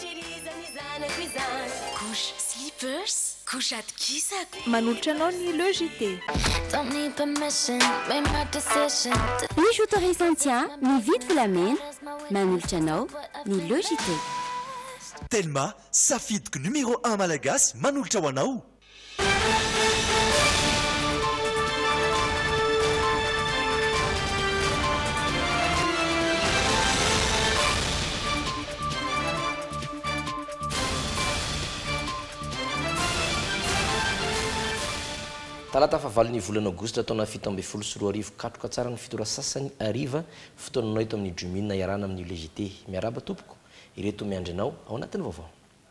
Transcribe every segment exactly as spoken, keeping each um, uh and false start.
Couche slippers, couche atkisaka. Manolotra anao ny Logité. Ny jouterie tien mividy volamena manolotra anao ny Logité. Telma safidiky numéro un malagasy manolotra ho anao. talata fahavalon'ny volana aogositra taona fito amby folo sy roa arivo katroka tsara ny fitora sasany ariva fotoananao eto amin'ny Jumina iarana amin'ny Logité. Miaraba tompoko ireto miandry anao ao anatin'ny vaovao.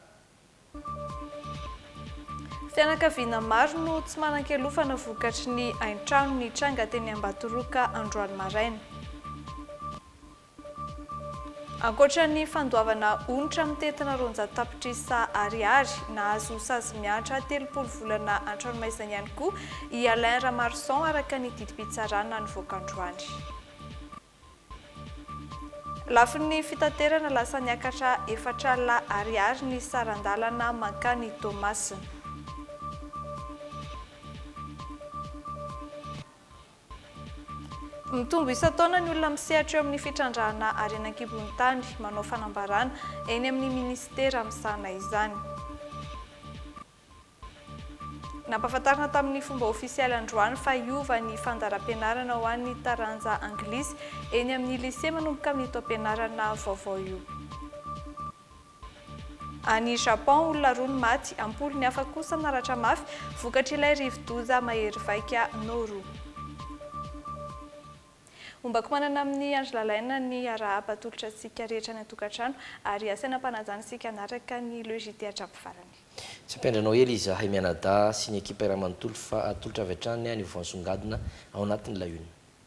Fianakaviana maro no tsy manan-kelofana vokatry ny hain-trano ny tranga teny Ambatoroka androany maraina. Ankoatra ny fandoavana onitra mitetina roanjato tapitrisa ariary nahazo sazy miantra telopolo volana an-tranomaizana ihany koa i Alain Ramarson araka ny didim-pitsarana nivoaka androany. Lafin'ny fitaterana lasa niakatra efatra la ariary ny sarandalana mankany Thomas. Mitombo isa-taona ny olona misehatra eo amin'ny fitrandrahana harenan-kibon'ny tany manao fanambarana eny amin'ny ministera misahana izany. Nampahafantarina tamin'ny fomba ofisialy androany fa hiova ny fandaharam-pianarana ho an'ny taranja anglisy eny amin'ny lycée manomboka amin'ny taom-pianarana vaovao io. Any Japon olona roa ny maty, ampolo ny hafa kosa naratra mafy vokatry ilay rivo-doza mahery vaika Noru. Ombako manana amin'ny andro lalaina ny ara-patolotra antsika rehetra ny tokantrano ary asaina mpanajana isika anaraka ny Logité hatrapofarany. Tsy ampendranao ely izy ahay mianada sy ny ekipa iray-manontolo fa atolotra avy hatrany any voansongadina ao anatin'ny layony.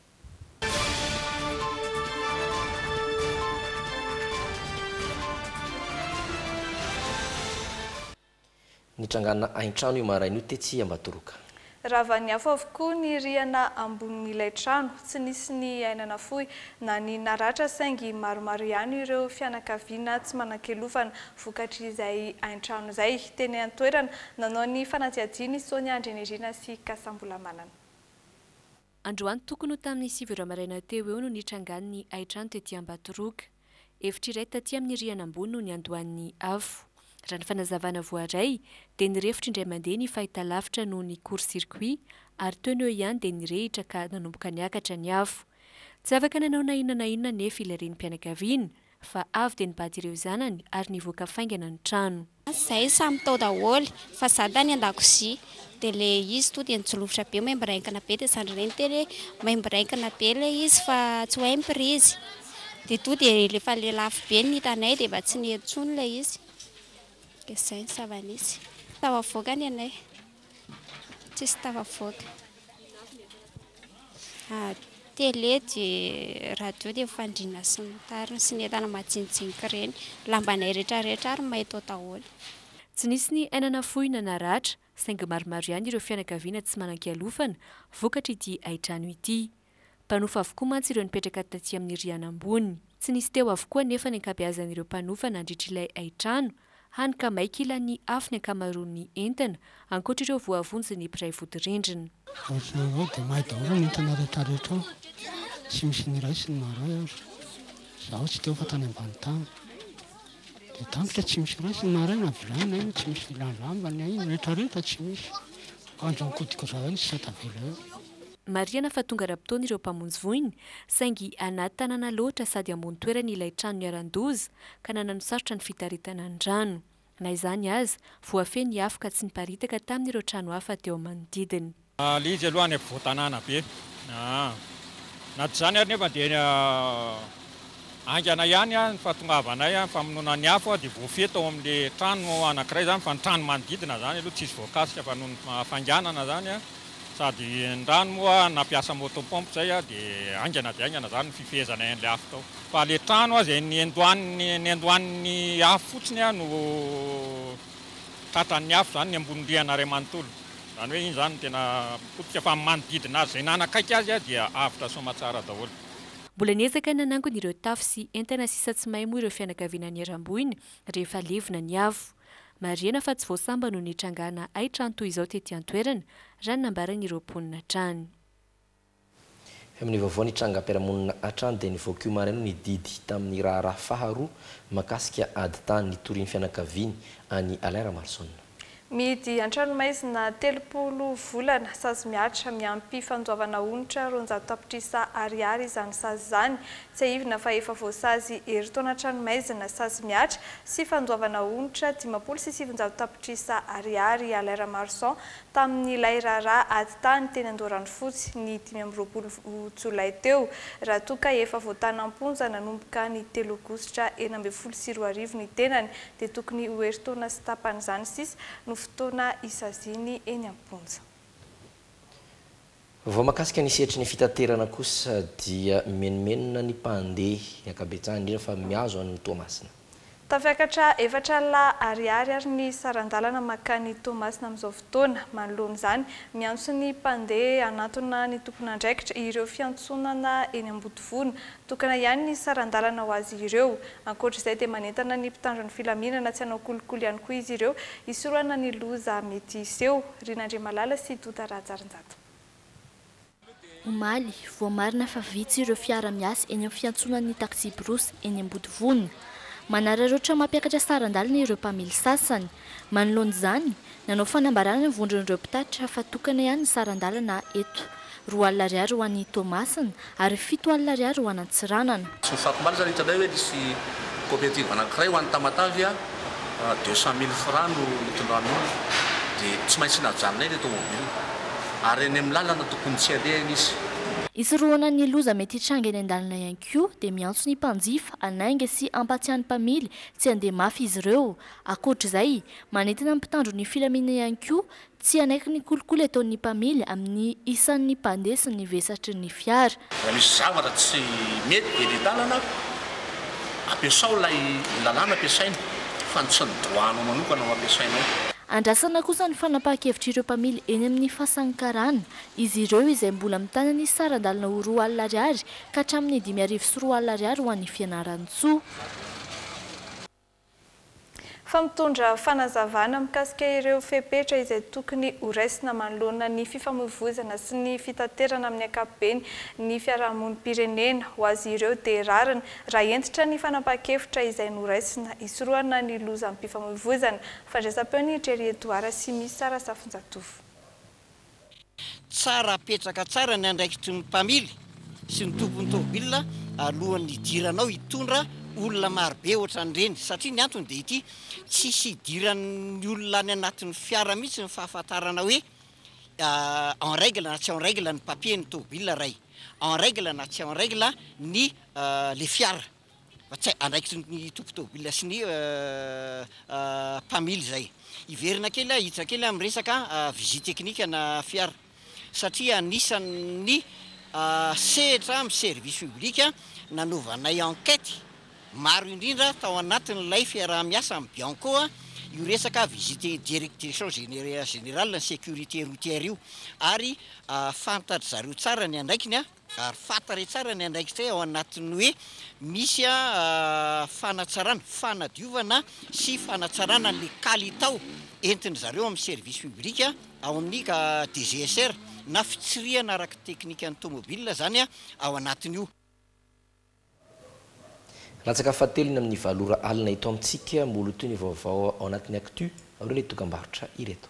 Nitrangana hain-trano io maraina io tetsy Ambatoroka. Raha ny hafa avokoa ny rihana ambonin'ilay trano, tsy nisy ny ainana fohy na ny naratra saingy maromaro ihany ireo fianakaviana tsy manan-kelofana vokatry izay hain-trano izay. Teny an-toerana nanao ny fanatsiadiana Sonia Andrenirina sy Kasambola-Manana. Androany tokony tamin'ny sivy ora maraina teo eo no nitrangany ny hain-trano tetỳ Ambatoroka. Efitra iray taty amin'ny rihana ambony no niandohan'ny afo. Raha ny fanazavana voaray dia nirefitra indray mandeha ny fahitalavitra noho ny court-circuit ary teo ny eo ihany dia nirehitra ka nanomboka niakatra ny afo. Tsy afaka nanao na inona na inona nefa ilay renim-pianakaviana fa avy dia nibady ireo zanany ary nivoaka faingana ny trano. Zahay samy tao daholo fa za tany an-dakozia dia ilay izy to dia nijolofotra be mahay mbiraikana be dia sandriny teny mahay mbiraikana be ilay izy fa tsy hoe mprizy dia to dia rehefa ilay lafo be ny hitanay dia mba tsy nihedsony ilay izy. Izay ny savanisy. Tavavoaka ny anay. Tsisy tavavoaka. Télé dia radio dia fandriana sy ny tariny sy ny entana majinijinika ireny. Lambanay rehetrarehetra ary mahay tao daholo. Tsy nisy ny ainana fohy na naratra, saingy maromaro ihany ireo fianakaviana tsy manan-kialofana vokatry ity hain-trano ity. Mpanofa avokoa mantsy ireo nipetraka taty amin'ny rihana ambony. Tsy nisy teo avokoa nefa ny ankabeazan'ireo mpanofa nandritra ilay hain-trano. Hany ka maika ilan'ny afo ny ankamaroan'ny entana ankoatra ireo voavonjy ny mpiray vodi-rindrina. Ohatranao dia mahay daholo ny entana rehetrarehetra ao. Tsy misy ny iray sy ny maray ary. Zaho tsy teo fa tany ambany tany. Dia tampotra tsy misy iray sy ny maray na vilany ainy, tsy misy vilany lambany ainy, rehetrarehetra tsy misy. Andro nikodiko zao ainy sy satavela eo. Mariana fa tonga rapitaony ireo mpamonjy voiny, saingy anaty tanàna loatra sady ambony toerana ilay trano niaran-doza ka nanano-sarotra ny fitaritana ny rano. Na izany aza, voafeny afo ka tsy niparitaka tamin'ireo trano hafa teo manodidina. Ilay izy aloha any voattanàna be. Na tsy izany ary nefa dia angana ihany ny fahatongavanay famonoana ny afo dia voafehy tao amin'ilay trano anankiray izany fa ny trano manodidina izany aloha tsisy voakasika fa noho ny fanganana izany sady ny rano moa nampiasa motopompe zay dia angana dia angana izany ny fifehezana an'ilay afo tao. Fa ilay trano izay ny andohan'ny afo fotsiny no tratran'ny afo izany ny ambony rihana iray manontolo. Izany hoe iny izany tena potika fa manodidina azy izay nanakaiky azy dia avitra somatsara daholo. mbola niezaka nanangony ireo tafy sy entana sisa tsy mahay moa ireo fianakaviana ny eram-boiny rehefa levina ny avo. Mariana fa tsy voasamba no nitrangana aitrano toy izao tety an-toerana raha nambarany ireo mponina trano. Amin'ny vaovao nitrangam-piarahamonina an-trano dia nivoaka io maraina ny didy tamin'ny raharaha faharoa makasika ady tany nitorian'ny fianakaviany any Alain Ramarson. Mihidy an-trano maizina telopolo volana sazy miatra miampy fandoavana onitra roanjato tapitrisa ariary izany sazy izany tsy ahivina fa efa voasazy herintaona trano maizina sazy miatra sy fandoavana onitra dimampolo sy sivinjato tapitrisa ariary Alain Ramarson tamin'ny ilay raharaha ady tany teny Andoranfotsy ny dimy amby roapolo jolay teo raha toka efa voatanam-ponja nanomboka ny telo aogositra enina ambin'ny folo sy roa arivo ny tenany dia tokony ho herintaona sy tapan'izany sisa no fotoana isaziny eny am-ponja. Vao makasika ny setry ny fitaterana kosa dia menomenona ny mpandeha ankabetsahany indrindra fa miazo an'ny Toamasina. Tafiakatra efatra la ariary ary ny sarandalana makany Toamasina amin'izao fotoana manoloana izany miantso ny mpandeha anatona ny tompon'andraikitra ireo fiantsonana eny Ambodivona tokana ihany ny sarandalana ho azy ireo. Ankoatr'izay dia manentana ny mpitandro ny filaminana tsy hanao kolikoly ihany koa izy ireo hisoroana ny loza mety iseho. Rinandriamalala sy Doda Rajarinjato. Omaly voamarina fa vitsy ireo fiara miasa eny amin'ny fiantsonan'ny taxi brosy eny Ambodivona. Manararoatra mampiakatra sarandalana ireo mpamily sasany. Manoloana izany, nanao fanambarana ny vondron'ireo mpitatitra fa tokana ihany ny sarandalana eto. Roa alina ariary ho an'ny Toamasina ary fito alina ariary ho an'ny Tsiranana. Tsy mifampimbaly zany hitanay hoe nisy coopérative anankiray ho an'ny Tamatavy deux cent mille francs no nitondrany dia tsy maintsy najanonay ilay tomobile ary eny amin'ny lalana tokony tsy alehany izy. Isoroana ny loza mety hitranga eny an-dalana ihany koa dia miantso ny mpanjifa anainga sy ampatsiahany mpamily tsy handeha mafy izy ireo. Ankoatr'izay, manentana ny mpitandro ny filaminana ihany koa tsy hanaiky ny kolikoly ataon'ny mpamily amin'ny isan'ny mpandeha sy ny vesatry ny fiara. Raha misy zavatra tsy mety dia ny lalana ampiasao ilay lalàna ampiasaina fa tsy ny droanao manokana no ampiasainao. Andrasana kosa ny fanapahan-kevitra ireo mpamily eny amin'ny fahasankarana. Izy ireo izay mbola mitana ny sarandalana ho roa alina ariary ka hatramin'ny dimy arivo sy roa alina ariary ho an'ny fianaran-tsoa. Fa mitondra fanazavana mikasika ireo fepetra izay tokony ho raisina manoloana ny fifamoivoizana sy ny fitaterana amin'ny ankapobeny ny fiarahamonim-pirenena ho azy ireo dia rariny raha entitra ny fanapahan-kevitra izay noraisina hisoroana ny loza amin'ny fifamoivoizana. Fandraisam-peo ny Trery Edouard sy misy Sara Safinjatovo. Tsara petraka tsara ny andraikitry ny mpamily sy ny tompon'ny tômôbilina alohan'ny idiranao hitondra olona marobe ohatran'ireny satria ny antony dia ity tsisy idiran'ny olona any anatin'ny fiara mihitsy ny fahafantarana hoe en règle na tsy en règle ny papier ny tômôbilina ray, en règle na tsy en règle ny le fiara fa tsy andraikitry ny tompo tômôbilina sy ny mpamily zay. Iverina kely hiditra kely amin'ny resaka visite teknika na fiara satria anisan'ny sehatra amin'ny service public nanovanay enquête maro indrindra tao anatin'ilay fiaraha-miasa amin'ny Bianco io resaka visite direction générale ny sécurité routière io ary fantatry zareo tsara ny andraikiny ary fantare tsara ny andraikitray ao anatin'ny hoe misy fanatsarana fanadiovana sy fanatsarana le kalitao entiny zareo amin'ny service public ao amin'ny D G S R na fitsirihana araka teknika ny tômôbilina zany ao anatin'io. Latsaka fahatelony amin'ny valora alina ito amintsika mbolo toy ny vaovao ao anatin'ny actu amin'ireo ilay dokam-barotra ireto.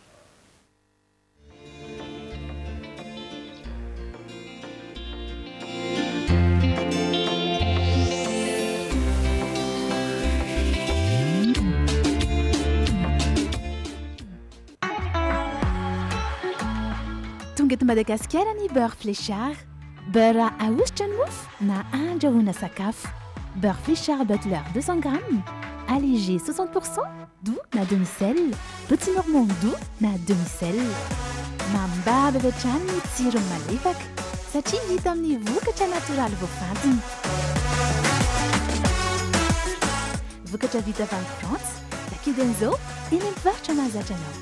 Tonga eto Madagasikara ny beurre fléchard, beurre ahositra ny mofo na andrahoana sakafo. Beurre Fléchard Butler deux cents grammes, allégé soixante pour cent, doux na demi-sel, petit normand doux na demi-sel. Mambaba avy hatrany ny tsirony malefaka satria vita amin'ny vokatra natoraly voafantina. Vokatra vita avy any France, takidin'izao eny amin'ny mpivarotra mahazatra anao.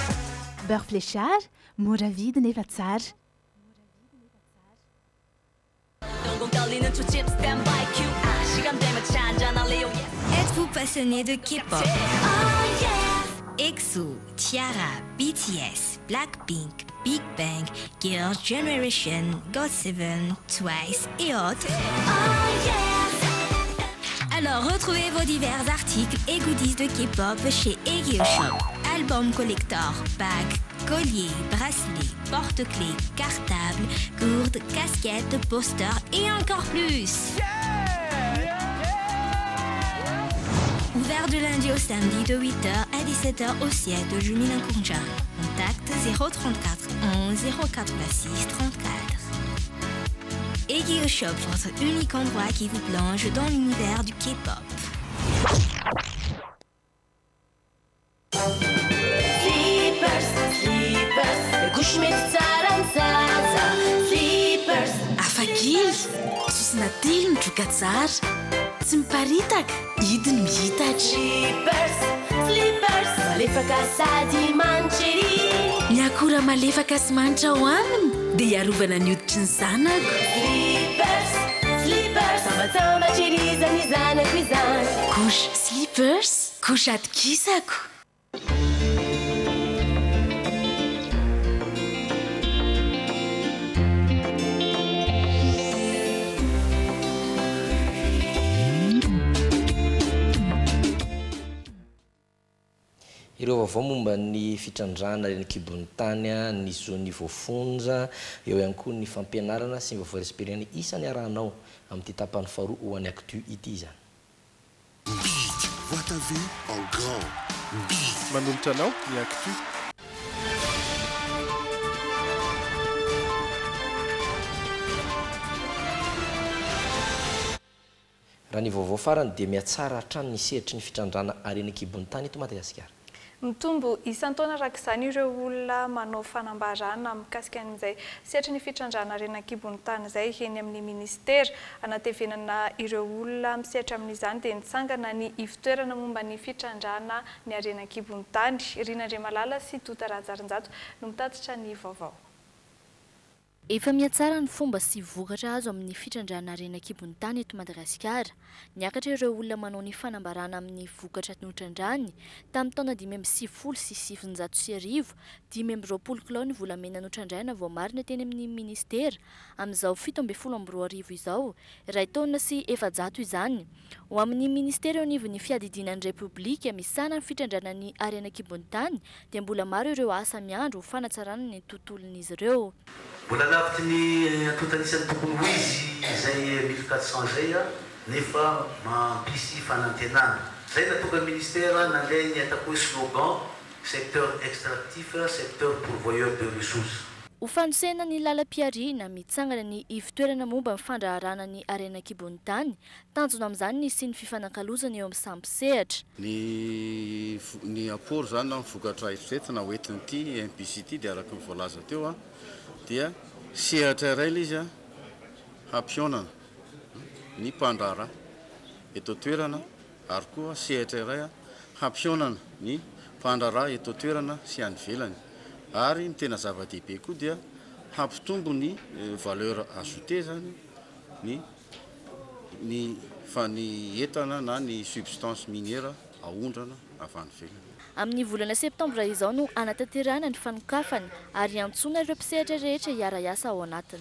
Beurre Fléchard, mora vidy nefa tsara. Êtes-vous passionné de K-pop? EXO, Tiara, B T S, Blackpink, Big Bang, Girls' Generation, God seven, Twice et autres. Alors retrouvez vos divers articles et goodies de K-pop chez Egyo Shop. Albums collector, bagues, colliers, bracelets, porte-clés, cartables, gourdes, casquettes, posters et encore plus. Ouvert du lundi au samedi de huit heures à dix-sept heures au siège de Jumina Kunja. Contact zéro trente-quatre onze zéro quatre-vingt-six trente-quatre. Egyo Shop, votre unique endroit qui vous plonge dans l'univers du K-pop. Sleepers, sleepers, kushme tsara zaza. Sleepers. Afakely, sosina telo ny droka tsara. Tsy miparitaka, hidiny mihitatra. Sleepers, sleepers, malefaka sady manchery. Ny akora malefaka sy manitra ao aminy dia iarovana ny hoditry ny zanako. Sleepers, sleepers, sambatsambacherizany zanako izany. Couche Sleepers, couche atokisako. Ireo vaovao momba ny fitrandrana ny kibon'ny tany ny zony voafonja eo ihany koa ny fampianarana sy ny vaovao resperiany isan'ny arahanao amin'ity tapany faharoa ho an'ny actu ity zany. Vite, vois ta vie en grand. Vite. Manolotra anao ny actu. Raha ny vaovao farany dia mihatsara hatrany ny sehatry ny fitrandrana arena kibon'ny tany eto Madagasikara. Mitombo isan-taona araka izany ireo olona manao fanambarana mikasika an'izay sehatry ny fitrandrana arena kibon'ny tany izay eny amin'ny ministera anatevenana ireo olona misehatra amin'izany dia nitsangana ny ivitoerana momba ny fitrandrana ny arena kibon'ny tany. Rinandre Malala sy Tota Rajarinjato no mitatitra ny vaovao. Efa mihatsara ny fomba sy vokatra azo amin'ny fitrandrana arena kibon'ny tany eto Madagasikara. Niakatra ireo olona manao ny fanambarana amin'ny vokatra notrandrany tamin'ny taona dimy amby sivifolo sy sivinjato sy arivo, dimy amby roapolo kilao ny volamena notrandraina vao marina teny amin'ny ministera amin'izao fito amby folo amby roa arivo izao, iray taona sy efajato izany. Ho amin'ny ministera eo anivon'ny fiadidinan'ny Repoblika misana ny fitrandrana ny arena kibon'ny tany dia mbola maro ireo asa miandro ho fanatsarana ny tontolon'izy ireo. Mbola lavitry ny atotanisany tokony ho izy izay mille quatre cents zay nefa mampisy fanantenana. Zay natokany ministera nandeha ny atako hoe slogan secteur extractif, secteur pourvoyeur de ressources. Ho fanosena ny lalam-piarina mitsangana ny ivitoerana momba ny fandraharana ny arena kibon'ny tany, tanjona amin'izany ny sy ny fifanankalozana eo amin'ny samby sehatra. Ny ny apport zany na vokatra eritreretina hoentin'ity M P C T dia araka ny voalaza teo a dia sehatra iray ilay izy a hampionana ny mpandrahara eto toerana ary koa sehatra iray a hampionana ny mpandrahara eto toerana sy any velany. Ary ny tena zava-dehibe koa dia hampitombo ny valeur ajoutée zany ny ny fa ny entana na ny substance minière ahondrana avy any velany. Amin'ny volana septambra izao no anatanterahana ny fanokafany ary antsona ireo mpisehatra rehetra hiara-iasa ao anatiny.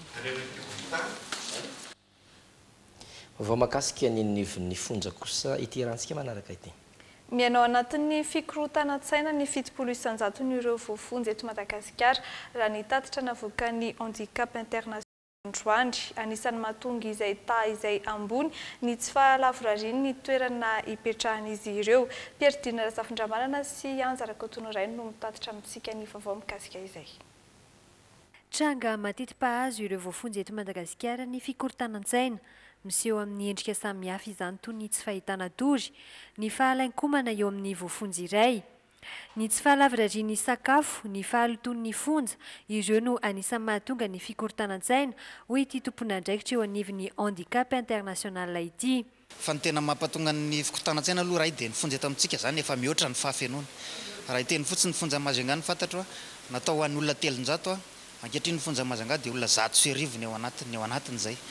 Vaovao mahakasika ny nivon'ny fonja kosa ity rahantsika manaraka ity. Mianao anatin'ny fikorotana tsaina ny fitopolo isanjato ny ireo voafonja eto Madagasikara raha ny tatitra navoakan'ny handicap international androany. Anisan'ny mahatonga izay ta izay ambony ny tsy fahalavorariany ny toerana ipetrahan'izy ireo. Pierre Dina Razafindramanana sy Anjara Kotonorainy no mitatitra amintsika ny vaovao mikasika izay. Tranga mateti-pahazo ireo voafonja eto Madagasikara ny fikorontanan-tsaina. Miseho amin'ny endrika samihafa izany toy ny tsy fahitana tory, ny fahalankomana eo amin'ny voafonja iray, ny tsy fahalavorarian'ny sakafo, ny fahaloton'ny fonja, ireo no anisan'ny mahatonga ny fikorontanan-tsaina hoy ity tompon'andraikitra eo anivon'ny handicap international ity. Fa ny tena mampatonga ny fikorontanan-tsaina aloha raha dia ny fonja eto amintsika zany efa mihoatra ny fahafenoana. Raha iteny fotsiny ny fonja Majunga ny fantatro natao ho an'ny olona telonjato, ankehitriny ny fonja Majunga dia olona zato sy arivo ny ao anatiny ny ao anatiny zay.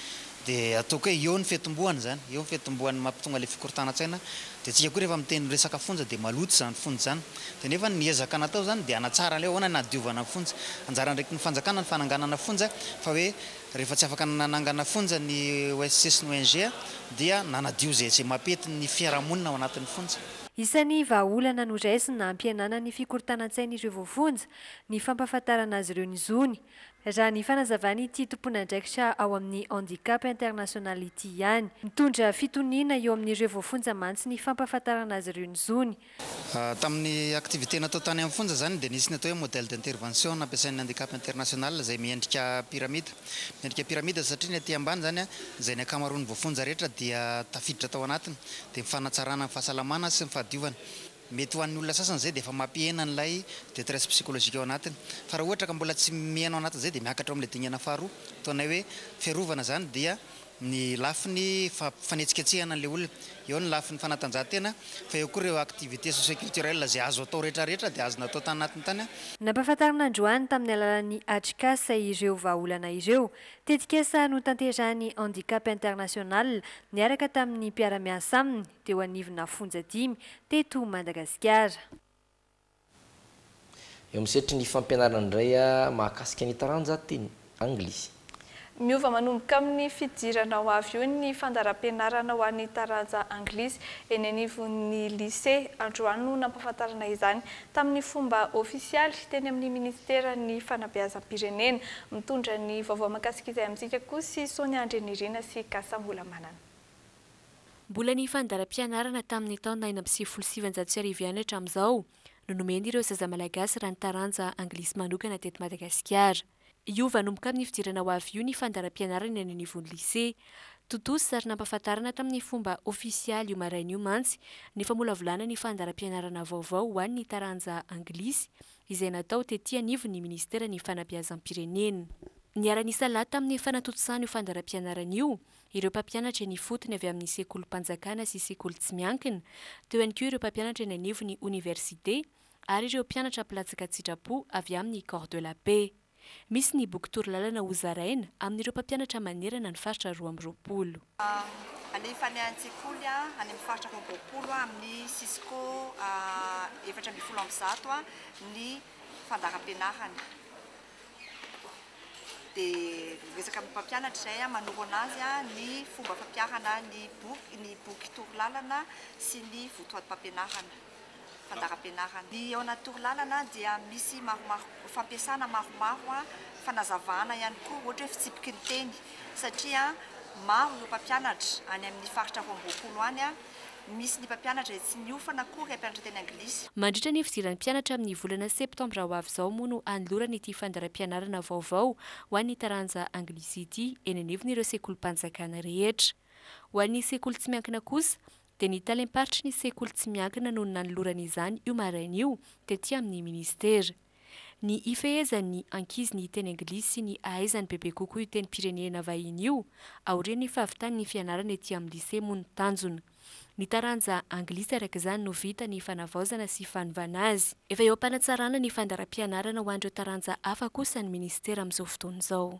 dia ataoko hoe eo ny fetomboany zany eo ny fetomboany mampitonga le fikorontanan-tsaina dia tsika koa rehefa miteny resaka fonja dia maloto zany fonja zany dia nefa niezaka natao zany dia anatsara le ahoana nadiovana fonja anjara ndraiky ny fanjakana ny fananganana fonja fa hoe rehefa tsy afaka nanangana fonja ny O S S ny O N G dia nanadio zay tsy mapety ny fiarahamonina ao anatin'ny fonja. Isan'ny vahaolana noraisina ampianana ny fikorontanan-tsaina ireo voafonja ny fampahafantarana azy ireo ny zony. Raha ny fanazavany ity tompon'andraikitra ao amin'ny handicap international ity ihany. Mitondra fitoniana eo amin'ireo voafonja mantsy ny fampahafantarana azy ireo ny zony. Tamin'ny activité natao tany amin'ny fonja zany dia nisy ny atao hoe modèle d'intervention nampiasain'ny handicap international izay miendrika pyramide. Miendrika pyramide satria ny aty ambany zany izay ny akamaroan'ny voafonja rehetra dia tafiditra tao anatiny dia mifanatsarana ny fahasalamana sy ny fahadiovana. Mety ho an'ny olona sasany zay dia efa mampihena an'ilay détresse psychologique ao anatiny. Fa raha ohatra ka mbola tsy mihena ao anatiny zay dia miakatra amin'ilay dingana faharoa. Ataonay hoe fiarovana zany dia ny lafiny fanetsiketsehana an'ilay olona. Eo ny lafiny fanatanjahantena fa eo koa ireo activité socio-culturelle izay azo atao rehetrarehetra dia azo natao tany anatiny tany. Nampahafantarina androany tamin'ny alalan'ny atrikasa ireo vahaolana ireo. Tetikasa no tanterahany handicap international niaraka tamin'ny mpiara-miasa aminy teo anivona fonja dimy teto Madagasikara. Eo misetry ny fampianarana indray mahakasika ny taranjateny anglisy. Miova manomboka amin'ny fidirana ho avy eo ny fandaram-pianarana ho an'ny taranja anglisy eny anivon'ny lycée. Androany no nampahafantarana izany tamin'ny fomba ofisialy teny amin'ny ministera ny fanabeazam-pirenena. Mitondra ny vaovao mahakasika izay amintsika koa sy Sonia Andrenirina sy Kasambola Manana. Mbola ny fandaram-pianarana tamin'ny taona enina amby sivifolo sy sivinjato sy arivo ihany hatramin'izao no nomeny ireo zaza malagasy raha ny taranja anglisy manokana teto Madagasikara. Iova nomboka amin'ny fidirana ho avy io ny fandaram-pianarana eny anivon'ny lycée. Totosa ary nampahafantarana tamin'ny fomba ofisialy io maraina io mantsy ny famolavolana ny fandaram-pianarana vaovao ho an'ny taranja anglisy izay natao tetỳ anivon'ny ministera ny fanabeazam-pirenena. Niara-nisa lahy tamin'ny fanatotosana io fandaram-pianarana io ireo mpampianatra ny fotony avy amin'ny sekolim-panjakana sy sekoly tsy miankina, teo ihany koa ireo mpampianatra eny anivon'ny université ary ireo mpianatra mpilatsaka sitrapo avy amin'ny corps de la paix. Misy ny boky torolalana ho zaraina amin'ireo mpampianatra manerana ny faritra roa amby roapolo. Alefa ny an-tsekoly any amin'ny faritra roa amby roapolo amin'ny Cisco efatra amby folo amby zato ny fandaram-pianarana. Dia resaka amin'ny mpampianatra izay manoro anazy ny fomba fampiarana ny boky ny boky torolalana sy ny votoatim-pampianarana. Ny ao anaty torolalana dia misy maromaro fampiasana maromaro fanazavana ihany koa ohatra hoe fitsipiky ny teny satria maro ireo mpampianatra any amin'ny faritra roa amby roapolo any misy ny mpampianatra tsy niofana akory hampianatra teny anglisy. Mandritra ny fidiran'ny mpianatra amin'ny volana septambra ho avy izao moa no anolorany ity fandaram-pianarana vaovao ho an'ny taranja anglisy ity eny anivon'ireo sekolim-panjakana rehetra. Ho an'ny sekoly tsy miankina kosa dia ny talim-paritry ny sekoly tsy miankina no nanolorana izany io maraina io tetỳ amin'ny ministera. Ny ifehezan'ny ankizy ny teny anglisy sy ny ahaizany bebe kokoa io teny pirenena vahiny io aorian'ny fahavitany ny fianarana etỳ amin'ny lycée moa ny tanjona. Ny taranja anglisy araka izany no vita ny fanavaozana sy fanovana azy. Efa eo am-panatsarana ny fandaram-pianarana ho an'ireo taranja hafa kosa ny ministera amin'izao fotoana izao.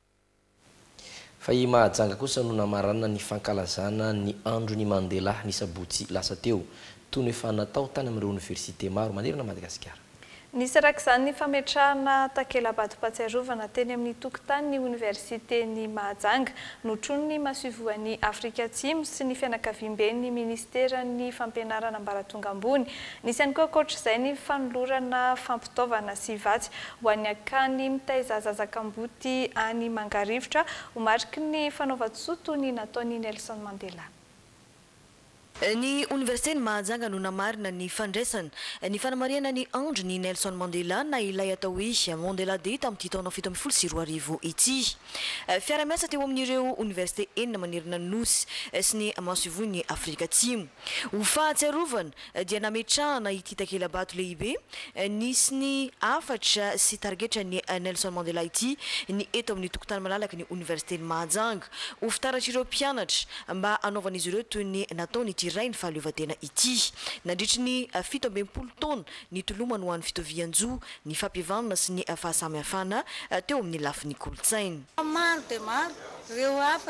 Fa i mahajanga kosa no namarana ny fankalazana ny andro ny Mandela ny sabotsy lasa teo toy ny efa natao tany amin'ireo université maro manerana Madagasikara. Nisy arak'izany ny fametrahana takela-bato-pahatsiarovana teny amin'ny tokotany ny université ny Mahajanga notrony ny mahasovoan'ny Afrika Atsimo sy ny fianakaviam-ben'ny ministera ny fampianarana ambaratonga ambony. Nisy ihany koa ankoatr'izay ny fanolorana fampitaovana sy vatsy ho an'ny akany mitaiza zazakam-boty any Mangarivotra ho mariky ny fanaovan-tsoa ny nataon'i Nelson Mandela. Ny Université ny Mahajanga no namarina ny fandraisana ny fanamariana ny andro ny Nelson Mandela na ilay atao hoe Mandela Day tamin'ity taona fito ambin'ny folo sy roa arivo ity. Fiara-miasa teo amin'ireo université enina manerana nosy sy ny mahasovoan'ny Afrika Atsimo. Ho fahatsiarovana dia nametrahana ity takela-bato lehibe nisy ny afatra sy targetra ny Nelson Mandela ity ny eto amin'ny tokotany malalaka ny Université ny Mahajanga. Ho fitaratra ireo mpianatra mba anaovan'izy ireo toy ny nataony ity rainy fahaleovan-tena ity. Nandritry ny fito amby enimpolo taona ny tolomany ho an'ny fitovian-jo ny fampihavanana sy ny fahasamihafana teo amin'ny lafin'ny kolontsaina. Maro dia maro ireo afatra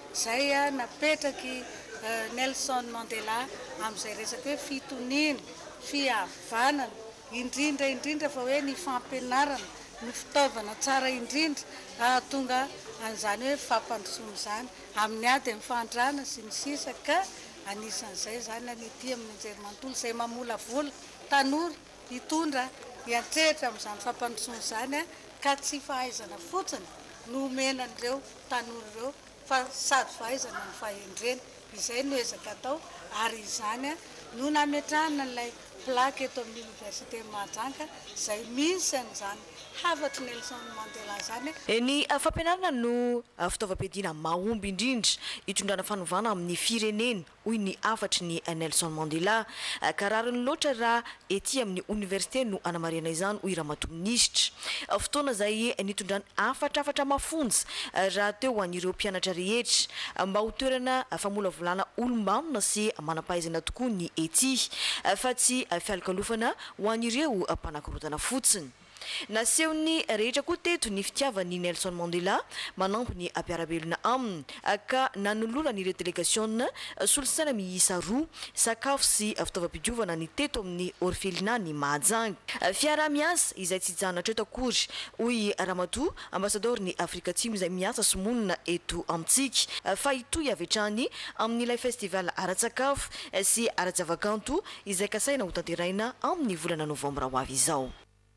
zay a napetraky Nelson Mandela amin'izay resaka hoe fitoniana fihavanana indrindra indrindra fa hoe ny fampianarana ny fitaovana tsara indrindra ahatonga an'izany hoe fampandrosoana izany amin'ny ady amin'ny fandrana sy ny sisa ka anisan'izay zany anety amin'ny anjerimanontolo izay mamolavola tanora hitondra hiantrehitra amin'izany fampandrosoana izany a ka tsy fahaizana fotsiny no omenan'ireo tanora ireo fa sady fahaizana ny fahendrena izay no ezaka atao ary izany a no nametrahana n'ilay plaque eto amin'ny université Mahajanga izay misy an'izany havatry Nelson Mandela zany. Ny fampianarana no fitaovam-piadiana mahomby indrindra hitondrana fanovana amin'ny firenena hoy ny afatry ny Nelson Mandela ka rariny loatra raha ety amin'ny université no anamarihana izany hoy Ramatoa Minisitra. Fotoana izay nitondrany afatrafatra mafonja raha teo ho an'ireo mpianatra rehetra mba ho toerana famolavolana olombamina sy manam-pahaizana tokoa ny ety fa tsy fialokalofana ho an'ireo mpanakorotana fotsiny. Naseho ny rehetra koa teto ny fitiavany Nelson Mandela manampy ny ampiarabelona aminy ka nanolora n'ireo délégation solosaina miisa roa sakafo sy fitaovam-pidiovana ny teto amin'ny orphelinat ny Mahajanga. Fiara-miasa izay tsy hijanona eto akory hoy Ramatoa ambassadeur ny Afrika Atsimo izay miasa somonina eto amintsika fa hitohy avy hatrany amin'ilay festival ara-tsakafo sy ara-javakanto izay kasaina ho tanteraina amin'ny volana novambra ho avy izao.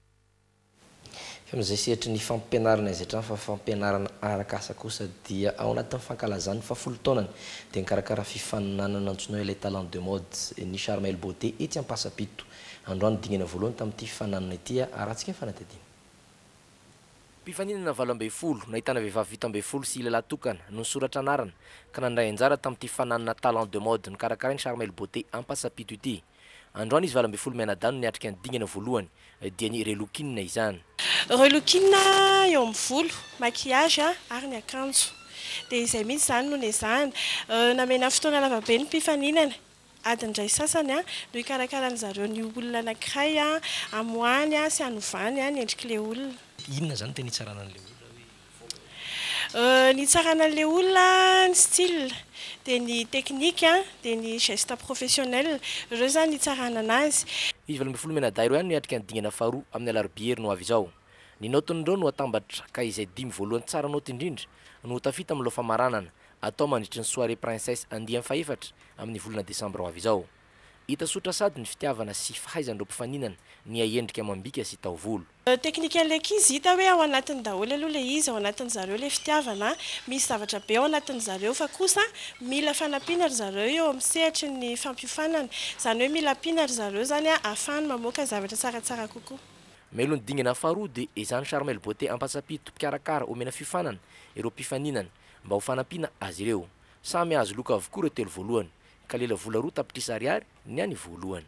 Amin'izay sehatra ny fampianarana izay trano fa fampianarana arak'asa kosa dia ao anatin'ny fankalazany fa folo taonany dia nikarakara fifaninanana antsoina hoe ilay talent de mode ny Charmel Beauté ety Ampasapito. Androany dingana voalohany tamin'ity fifaninanana ity arahantsika ny fanatadiana. Mpifaninana valo amby folo nahitana vehivavy vita amby folo sy lehilahy tokana no nisoratra anarana ka nandray anjara tamin'ity fifaninanana talent de mode nikarakara ny Charmel Beauté Ampasapito ity. Androany izy valo amby folo menadano niatrika ny dingana voalohany dia ny relokinina izany. Relokinina eo amin'ny volo, maquillage ary ny akanjo. Dia izay mihitsy izany no nezahana. Namena fotoana lavabe ny mpifaninana. Adindray sasany no hikarakarany zareo ny olona anankiray amoany sy hanovany ny endrik'ilay olona. Inona zany tena hitsarana an'ilay olona? Ny hitsarana an'ilay olona ny style, dia ny teknika, dia ny geste professionnel, ireo zany hitsarana anazy. Izy valo amby folo menaday ireo ihany no hiatrika ny dingana faharoa amin'ny alarobia no avy izao. Ny notin'ireo no atambatra ka izay dimy voalohany tsara noty indrindra no tafita amin'ny lofamaranana atao mandritry ny soirée princesse andiany faefatra amin'ny volana desambra ho avy izao. Hita sotra sady ny fitiavana sy fahaizan'ireo mpifaninana ny ahendrika amam-bika sy taovolo. Teknikan'ilay izy hita hoe ao anatin'ny daholo aloha ilay izy, ao anatin'ny zareo ilay fitiavana, misy zavatra be ao anatin'ny zareo fa kosa mila fanampiana ry zareo eo amin'ny sehatry ny fampiofanana. Izany hoe mila ampiana ry zareo zany ahafahany mamoaka zavatra tsaratsara kokoa. Melo ny dingana faharoa dia izany Charmel Beauté Ampasapito mpikarakara omena fiofanana ireo mpifaninana mba ho fanampiana azy ireo. Samy azo loka avokoa ireo telo voalohany ka lela vola roa tapitrisa ariary ny any voalohany.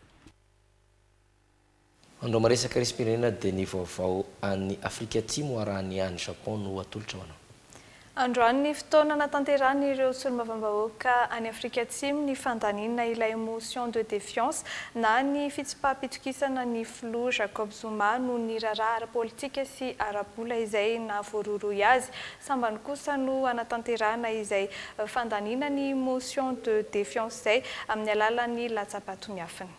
Andro maresaka respirenena dia ny vaovao any Afrika Atsimo arahany any Japon no atolotra ho anao. Androany ny fotoana natanterahany ireo solombavambahoaka any Afrika Atsimo ny fandaninana ilay motion de défiance na ny fitsipaham-pitokisana ny filoha Jacob Zuma no ny raharaha ara-politika sy ara-bola izay nahavoaroroy azy. Sambany kosa no anatanterahana izay fandaninana ny motion de défiance izay amin'ny alalan'ny latsapato miafiny.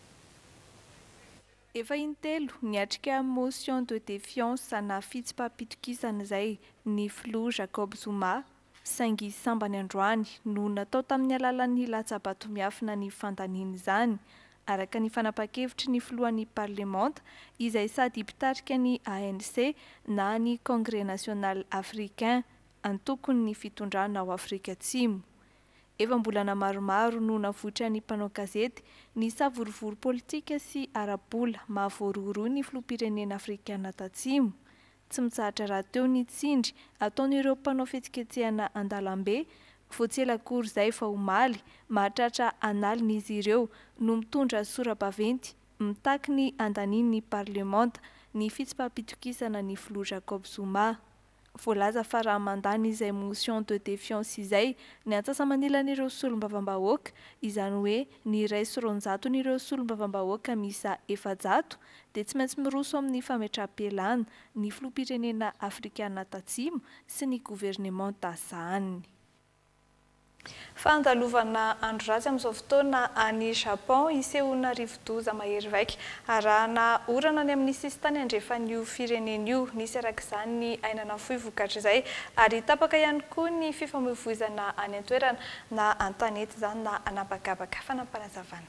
Efa intelo niatrika motion de défiance na fitsipaham-pitokisana izay ny filoha Jacob Zuma saingy sambany androany no natao tamin'ny alalan'ny latsapato miafina ny fandanina izany araka ny fanapa-kevitry ny filohan'ny parlemanta izay sady mpitarika ny A N C na ny Congrès national africain antokony ny fitondrana ao Afrika Atsimo. Efa mbolana maromaro no navoitra ny mpanao gazety ny savorovory politika sy ara-bola mahavoaroroy ny filoham-pirenena afrikana tatsimo. Tsy mitsahatra raha teo ny tsindry ataon'ireo mpanao fihetsiketsehana an-dalambe voatselakory izay fa omaly mahatratra analin'izy ireo no mitondra sora-baventy mitaky ny andanin'ny parlemanta ny fitsipaham-pitokisana ny filoha Jacob Zuma. Voalaza fa raha mandany izay motion de défiance izay ny antsasa-manilan'ireo solombavambahoaka izany hoe ny iray sy roanjato n'ireo solombavambahoaka misa efajato dia tsy maintsy miroso amin'ny fametraha-pialana ny filoham-pirenena afrikana tatsimo sy ny gouvernement tasahany. Androany ny fotoana natanterahany ireo solombavambahoaka any Afrika Atsimo ny fandaninana ilay motion de défiance na fitsipaham-pitokisana ny filoha Jacob Zuma saingy sambany androany no natao tamin'ny alalan'ny latsapato miafina ny fandanina izany araka ny fanapa-kevitry ny filohan'ny parlemanta izay sady mpitarika ny A N C na ny Congrès national africain antokony ny fitondrana ao Afrika Atsimo. Efa mbolana maromaro no navoitra ny mpanao gazety ny savorovory politika sy ara-bola mahavoaroroy ny filoham-pirenena afrikana tatsimo. Tsy mitsahatra raha teo ny tsindry ataon'ireo mpanao fihetsiketsehana an-dalambe voatselakory izay fa omaly mahatratra analin'izy ireo no mitondra sora-baventy mitaky ny andanin'ny parlemanta ny fitsipaham-pitokisana ny filoha Jacob Zuma. Voalaza fa raha mandany izay motion de défiance izay ny antsasa-manilan'ireo solombavambahoaka misa efajato dia tsy maintsy miroso amin'ny fametraha-pialana ny filoham-pirenena afrikana tatsimo sy ny gouvernement tasahany. Fandalovana andro ratsy amin'izao fotoana any Japon isehoana rivo-doza mahery vaika arahana orana ny amin'ny sisintany andrefan'io firenen'io. Nisy arak'izany ny ainana fohy vokatra izay ary tapaka ihany koa ny fifamoivoizana any an-toerana na an-tanety izany na anabakabaka. Fanampanazavana.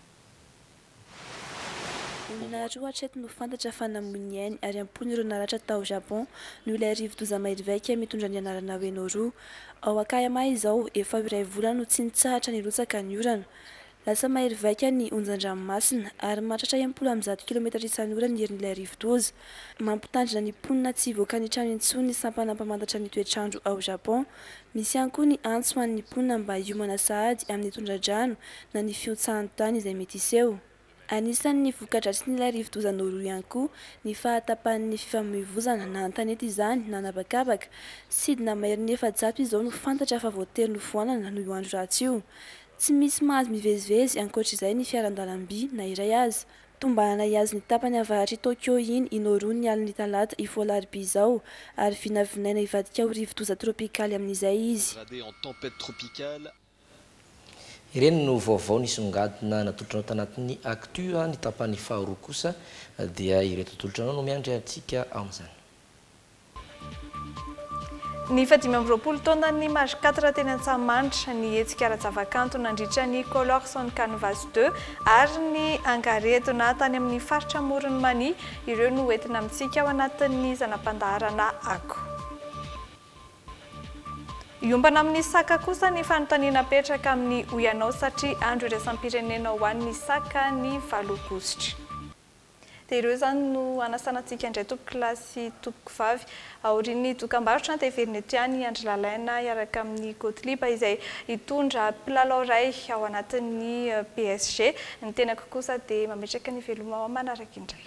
Olona roa hatreto no fantatra fa namono ainy ary ampony ireo naratra tao Japon no ilay rivo-doza mahery vaika mitondra ny anarana hoe Noru. Ao Akayama izao efa iray volana no tsy nitsahatra nirotsaka ny orana. Lasa mahery vaika ny onjan-dranomasina ary mahatratra enim-polo amby zato kilomètre isan'ora ny herin'ilay rivo-doza. Mampitandrina ny mponina tsy hivoaka ny trano intsony ny sampana mpamantatra ny toetrandro ao Japon. Misy ihany koa ny antso ho an'ny mponina mba hiomana sahady amin'ny tondra-drano na ny fiotsahan'ny tany izay mety iseho. Anisan'ny voka-dratsy n'ilay rivo-doza Noru ihany koa ny fahatapahan'ny fifamoivoizana na an-tanety izany na anabakabaka. Sidina maherin'ny efajato izao no fantatra fa voatery nofoanana noho io andro ratsy io. Tsy misy mahazo mivezivezy ankoatr'izay ny fiaran-dalamby na iray aza. Tombanana iazy ny tapany avaratry Tokyo iny i Noru ny aliny talata i voalaribia izao ary vinavinaina hivadika ho rivo-doza tropikaly amin'izay izy. Ireny no vaovao nisongadina natolotra anao tanatin'ny actu ny tapany faharoa kosa dia ireto tolotra anao no miandry antsika amin'izany. Ny fadimy amby roapolo taona ny Mage quatre teny Antsahamanitra ny hetsika ara-javakanto nandritra ny Colorson Canvas deux ary ny angaretona tany amin'ny faritra Morony Mania ireo no entina amintsika ao anatin'ny zanam-pandaharana ako. Iombana amin'ny saka kosa ny fanontaniana petraka amin'ny oyanao satria andro iraisam-pirenena ho an'ny saka ny valokositra. Dia ireo izany no anasanantsika indray tompo kilasy tompoko vavy aorian'ny dokam-barotra ny teverina eto ihany Andry Lalaina iaraka amin'ny Gotliba izay hitondra mpilalao iray ao anatin'ny P S G. Ny tenako kosa dia mametraka ny veloma manaraka indray.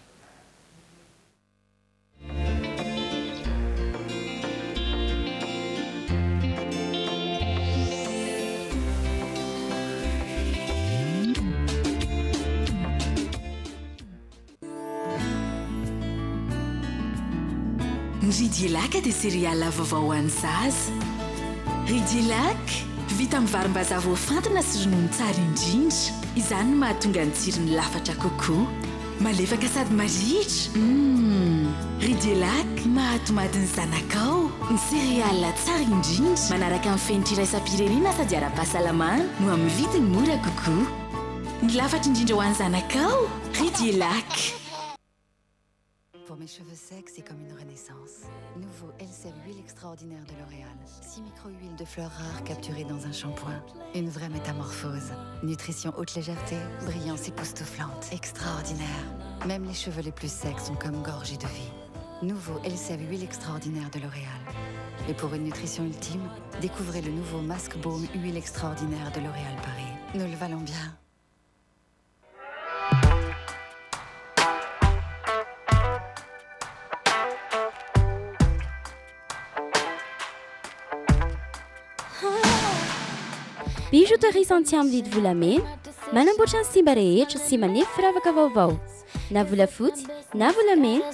Ridilaka dia céréales vaovao ho an'ny zaza. Ridilaka vita amin'ny varim-bazaha voafantina sy ronono tsara indrindra. Izany no mahatonga ny tsirony lafatra kokoa. Malefaka sady marihitra. Mm. Ridilaka mahatomady ny zanakao. Ny céréales tsara indrindra manaraka amin'ny fenitra iraisam-pirenena sady ara-pahasalamana no amin'ny vidiny mora kokoa. Ny lafatra indrindra ho an'ny zanakao. Ridilaka. Pour mes cheveux secs, c'est comme une renaissance. Nouveau L C R huile extraordinaire de L'Oréal. six micro-huiles de fleurs rares capturées dans un shampoing. Une vraie métamorphose. Nutrition haute légèreté, brillance époustouflante. Extraordinaire. Même les cheveux les plus secs sont comme gorgés de vie. Nouveau L C R huile extraordinaire de L'Oréal. Et pour une nutrition ultime, découvrez le nouveau Masque Baume huile extraordinaire de L'Oréal Paris. Nous le valons bien. Bijouterie Santiam vidy volamena, manamboatra ny simba rehetra sy manefy firavaka vaovao. Na volafotsy, na volamena.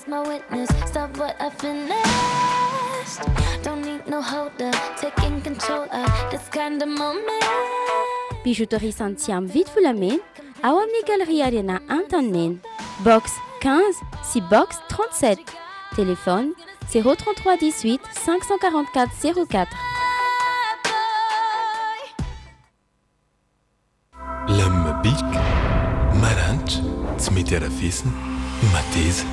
Bijouterie Santiam vidy volamena, ao amin'ny galerie Ariana Antoninen. Box quinze, six box trente-sept. Téléphone zéro trente-trois dix-huit cinq cent quarante-quatre zéro quatre. Lame bic, maranitra, tsy mety arafesina, mateza.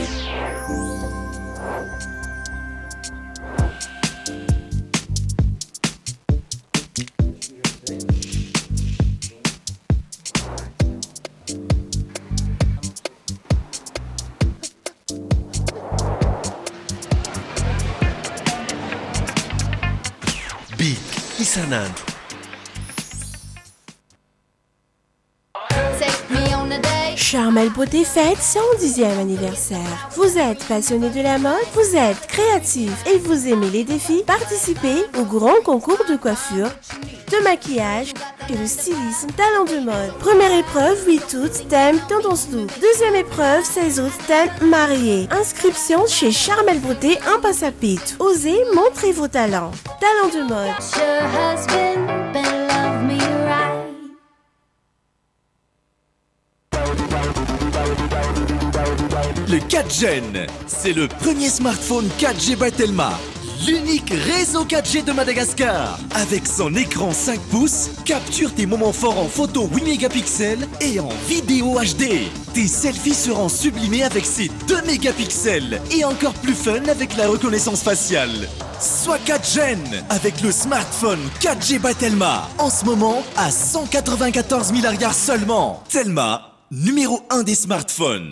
Bic, isan'andro. Charmel Beauté fête son dixième anniversaire. Vous êtes passionné de la mode, vous êtes créatif et vous aimez les défis? Participez au grand concours de coiffure, de maquillage et de stylisme talent de mode. Première épreuve, huit août, thème tendance look. Deuxième épreuve, seize août, thème marié. Inscription chez Charmel Beauté en Passapit. Osez montrer vos talents. Talent de mode. quatre Gen. C'est le premier smartphone quatre G by Telma. L'unique réseau quatre G de Madagascar. Avec son écran cinq pouces, capture tes moments forts en photo huit mégapixels et en vidéo H D. Tes selfies seront sublimés avec ses deux mégapixels et encore plus fun avec la reconnaissance faciale. Sois quatre Gen avec le smartphone quatre G by Telma. En ce moment, à cent quatre-vingt-quatorze milliards seulement. Telma, numéro un des smartphones.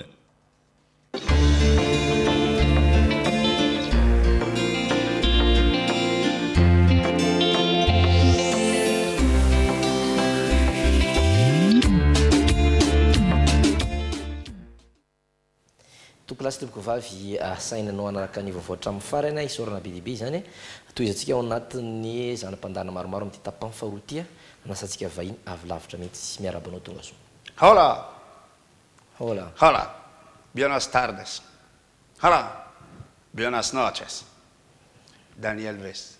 Tokolasy toboko vavy asainanao anaraka ny vaovao hatramin'ny farany isorana be dehibe zany toizatsika ao anatin'ny zanam-pandana maromaro amin'ity tapany faharoa ity anasantsika vahiny avy lavitra mihitsy sy miarabanao tonga so. Hola. Hola. Hola. Buenas tardes. Hola. Buenas noches. Daniel Vest.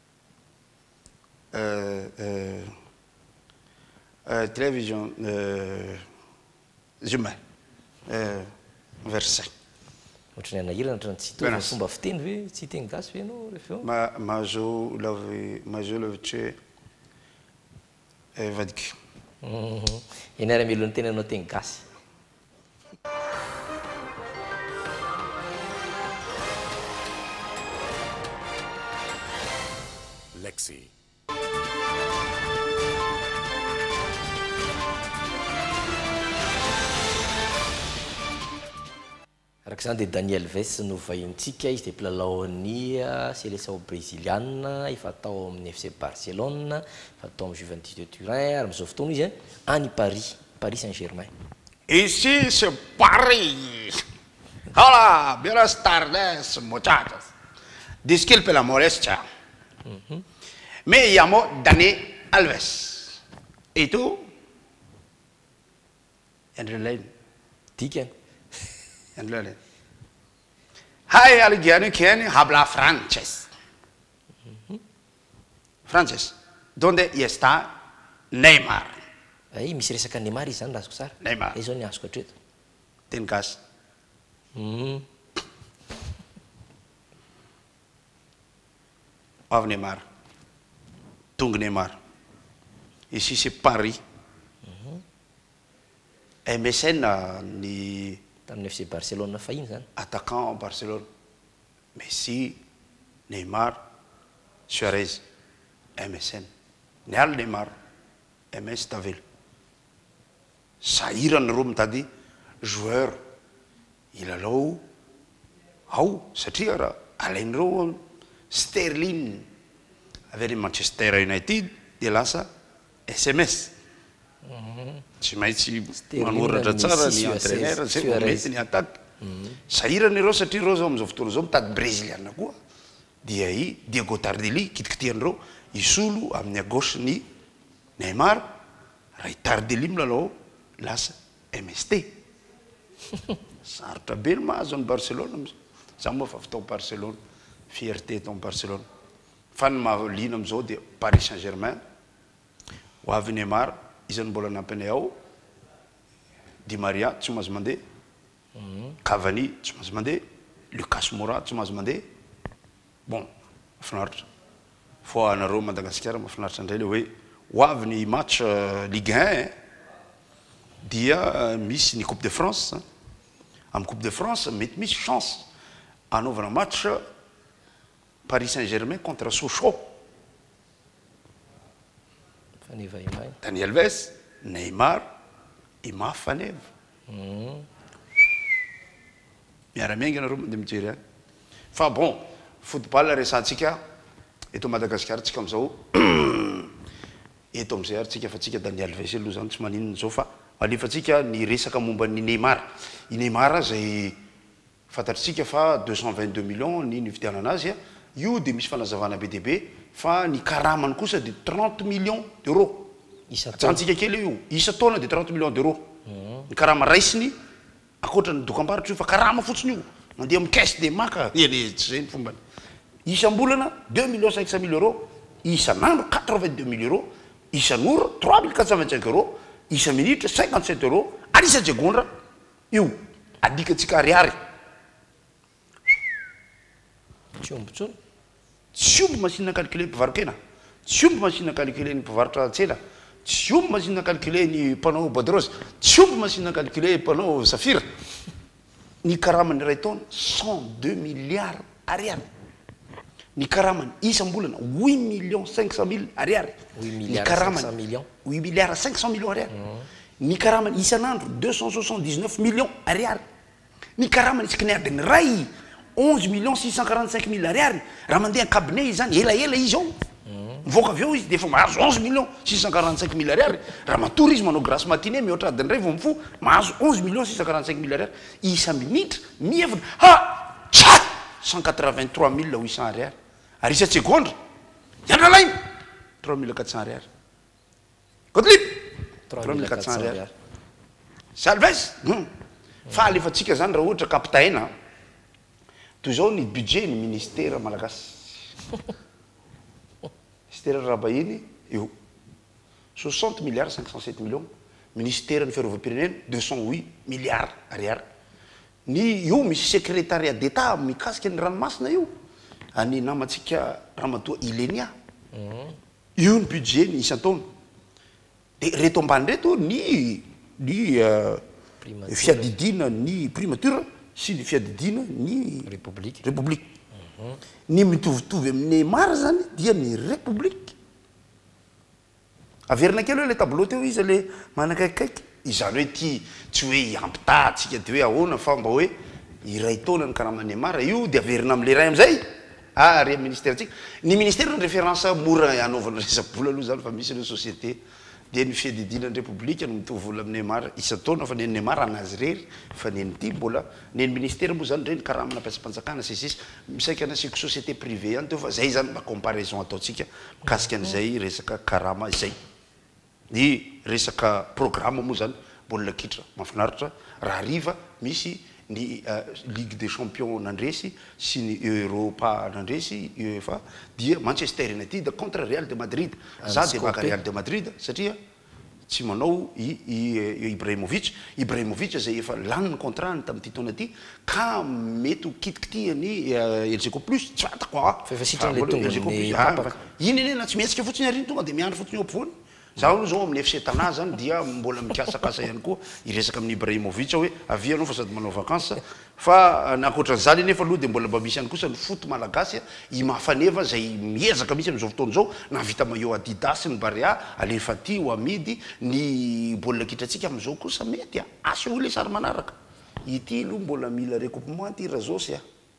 Uh, uh, uh, television uh, Jumel. Uh, Verset. Ohatran'ny anahirana ohatran'ny tsy hitovy fomba fiteny ve tsy hiteny gasy ve ianao rehefa eo? Ma mahazo lavy mahazo lavitry e vadika. Eny ary amelon'ny tena anao teny gasy. Lexi. Araka zany dia Daniel Vest no vahintsika izy dia mpilalao-ny Seleção brésiliana efa atao amin'ny F C Barcelone, efa atao amin'ny Juventus de Turin ary amin'izao fotoana izy any Paris, Paris Saint-Germain. Ici c'est Paris. Hola, buenas tardes, muchachos. Disculpe la molestia. Me llamo Dani Alves. ¿Y tú? En realidad. Tiken. En realidad. Hay alguien que habla francés. Francés. ¿Dónde está Neymar? Ay, misy resaka Neymar izy zany razoko tsara. Neymar. Izao ny azoko hatreto. Teny gasy. Avy Neymar. Tonga Neymar. Ici c'est Paris. M S N ny tamin'ny F C Barcelone fahiny zany. Attaquant Barcelone. Messi, Neymar, Suarez, M S N. Ny al Neymar, M S Tavel. Sahirana reo mitady joueur ilalao ao satria raha alain'ireo Sterling avy any Manchester United dia lasa S M S. Tsy maintsy manoratra tsara ny entraîneur zay vao mety ny attaque. Sahirana ireo satria ireo zao amin'izao fotoana zao mitady brésiliana koa dia i Diego Tardelli kitikitian'ireo isolo amin'ny à gauche ny Neymar raha i Tardelli milalao lasa M S T. Sarotra be ny mahazo ny Barcelone. Za moa fa avy tao Barcelone, fierté tao Barcelone. Fa ny mahaliana amin'izao dia Paris Saint-Germain. Ho avy Neymar, izany mbola nampany ao. Di Maria tsy mahazo mandeha. Cavani tsy mahazo mandeha. Lucas Moura tsy mahazo mandeha. Bon, mahafinaritra. Fa anareo Madagasikara mahafinaritra indray le hoe ho avy ny match Ligue un dia misy ny Coupe de France. Amin'ny Coupe de France mety misy chance anaovana match Paris Saint-Germain contre Sochaux. Daniel Alves, Neymar, Ima Faneva. Miara-miainga anareo mandeha mijery any. Fa bon, football resantsika eto Madagasikara tsika amin'izao eto amin'izay ary tsika fa tsika Daniel Alves aloha zany tsy maninona zao fa alefatsika ny resaka momba ny Neymar. I Neymar zay fantatritsika fa deux cent vingt-deux millions ny nividianana azy io dia misy fanazavana be dehibe fa ny karamany kosa dia trente millions d'euros. Ajantsika kely io isa taona dia trente millions d'euros. Ny karama raisiny akoatra ny dokam-barotra io fa karama fotsiny io mandeha amin'ny caisse dia maka eny tsy zay ny fombany. Isam-bolana deux millions cinq cent mille euros, isan'andro quatre-vingt-deux mille euros, isan'ora trois mille quatre cent vingt-cinq euros, isa minitra cinquante-sept euros, ary isa-jegondra io adikatsika ariary tsy omby tsony tsy omby machine calculer mpivarokena tsy omby machine calculer ny mpivarotra tsela tsy omby machine calculer ny mpanao bodrose tsy omby machine calculer mpanao safira ny karamany ray taona cent deux milliards ariary ny karamany isam-bolana huit millions cinq cent mille ariary ny karamany huit milliards cinq cent millions ariary ny karamany isan'andro deux cent soixante-dix-neuf millions ariary ny karamany isaky ny adiny ray onze millions six cent quarante-cinq mille ariary raha mandeha cabinet izy zany elaela izy ao mivoaka avy eo izy de efa mahazo onze millions six cent quarante-cinq mille ariary raha matory izy manao grasse matinée mihoatra adiny ray vo mifo mahazo onze millions six cent quarante-cinq mille ariary isa minitra mievana ha tsa cent quatre-vingt-trois mille huit cent ariary ary isa segondra yandralainy trois mille quatre cent ariary gotlip trois mille quatre cent ariary salves fa alefatsika zany raha ohatra kapitaina toy zao ny budget ny ministère malagasy ministère rabahiny eo soixante milliards cinq cent sept millions ministère ny fiarovam-pirenena deux cent huit milliards ariary ny io misy secrétariat d'état mikasika ny ranomasina io any namatsika ramatoa ilenia io ny budget ny isan-taona de reto ambany reto ny ny fiadidina ny primature sy ny fiadidina ny république république ny mitovitovy amin'ny mara zany dia ny république averina kely hoe le tableau teo izy le manakaikikaiky izany hoe ty tsy hoe ampitatsika de hoe ahoana fa mba hoe iray taona ny karamany mara io de averina am'le ray am'izay ary ministère tsika ny ministère ny référence mora anaovana resabola aloha zany fa misy le société de ny fiadidina ny république no mitovola amin'ny mara isan-taona fa neny mara anazy rery fa neny ty mbola neny ministère moa zany reny karamana mpiasa-panjakana sisisy misaika anasiko société privée any teo fa zay zany mba comparaison ataotsika mikasika an'izay resaka karama izay ny resaka programme moa zany baolina kitra mafinaritra raha riva misy ny ligue des champions nandresy sy ny europa nandresy uefa dia manchester united contre real de madrid za de maka real de madrid satria tsy manao ibrahimovic ibrahimovic zay efa laniny contrat ny tamin'ity taona ty ka mety ho kitikitiany elgeco plus tsy fatako iny eny na tsy mietsika fotsiny ariny tonga de miandro fotsiny eo ampovoany za aloha zao amin'ny F C Tana zany dia mbola mikasakasa ihany koa iresaka amin'ny Ibrahimovic hoe avia anao fa sady manao vacances fa nakoatran'izany nefa aloha de mbola mba misy ihany kosa ny foot malagasy i mafaneva zay miezaka misy am'izao fotoana zao navita maillot Adidas ny Barea alefa ty ho amidy ny baolina kitratsika am'izao kosa mety a asy ho le sary manaraka ity aloha mbola mila recoupement ty razosy a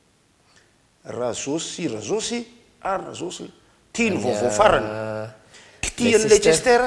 razosy razosy ary razosy ty ny vaovao farany kitiany Leicester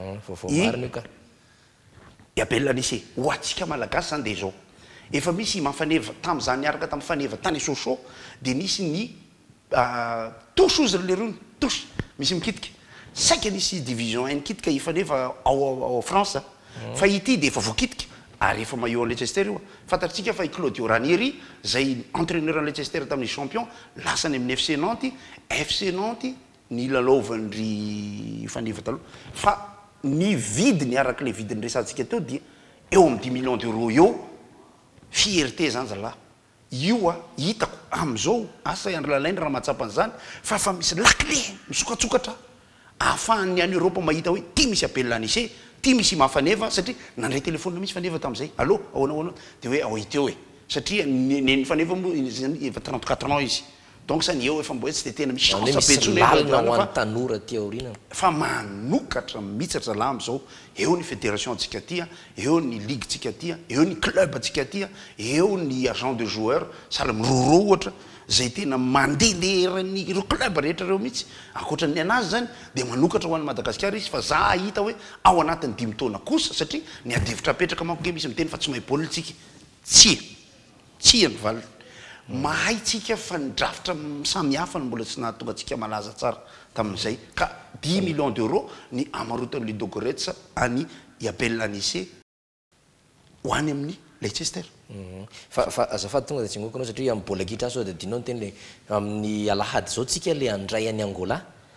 i appelle lycée ho atsika malagasy zany de zao efa misy mafaneva tam'izany araka tamin'ny faneva tany Sochaux de nisy ny touche ozy le rony touche misy mikitika saika nisy division un kitika ifaneva ao ao France fa ity de efa voakitika ary efa maillot Leicester io fantatsika fa i Claudio Ranieri zay entraîneur en Leicester tamin'ny champion lasany amin'ny F C Nantes F C Nantes ny lalaovany ry faneva taloha fa ny vidiny araka le vidiny resantsika teo dia eo amin'ny dix millions d'euros eo fierté zany zalahy io a hitako am'izao asa andro lalainy raha matsapan'izany fa fa misy lakle misokatsokatra ahafahan'ny any Europa mahita hoe ty misy appel lycée ty misy mafaneva satria nandray telefônina misy faneva tam'izay allo ahoana ahoana de hoe ao iteo e satria neny faneva moa efa trente-quatre ans izy donc ça ny eo efa mbo hoe tsy de tena misy chance betsonao tanora ty aorina fa manokatra mitsatra laha am'izao eo ny fédération tsika tia eo ny ligue tsika tia eo ny club tsika tia eo ny agent de joueur sala miroro ohatra zay tena mandelerany ireo club rehetra reo mihitsy ankoatran'ny anazy zany de manokatra ho an'ny Madagasikara izy fa za hita hoe ao anatin'ny dimy taona kosa satria ny adevitra apetraka manko ge misy miteny fa tsy mahay baolina tsika tsia tsia ny valiny mahay tsika fa ny drafitra samihafa ny mbola tsy nahatonga tsika malaza tsara tamin'izay ka dix millions d'euros ny amarotany Ludo Goretz any Abel Lanissé ho any amin'ny Leicester fa fa azafady tonga de tsy ngokanao satria amin'ny baolina kitra so de dinao ny teny le amin'ny alahady zao tsika le andray any Angola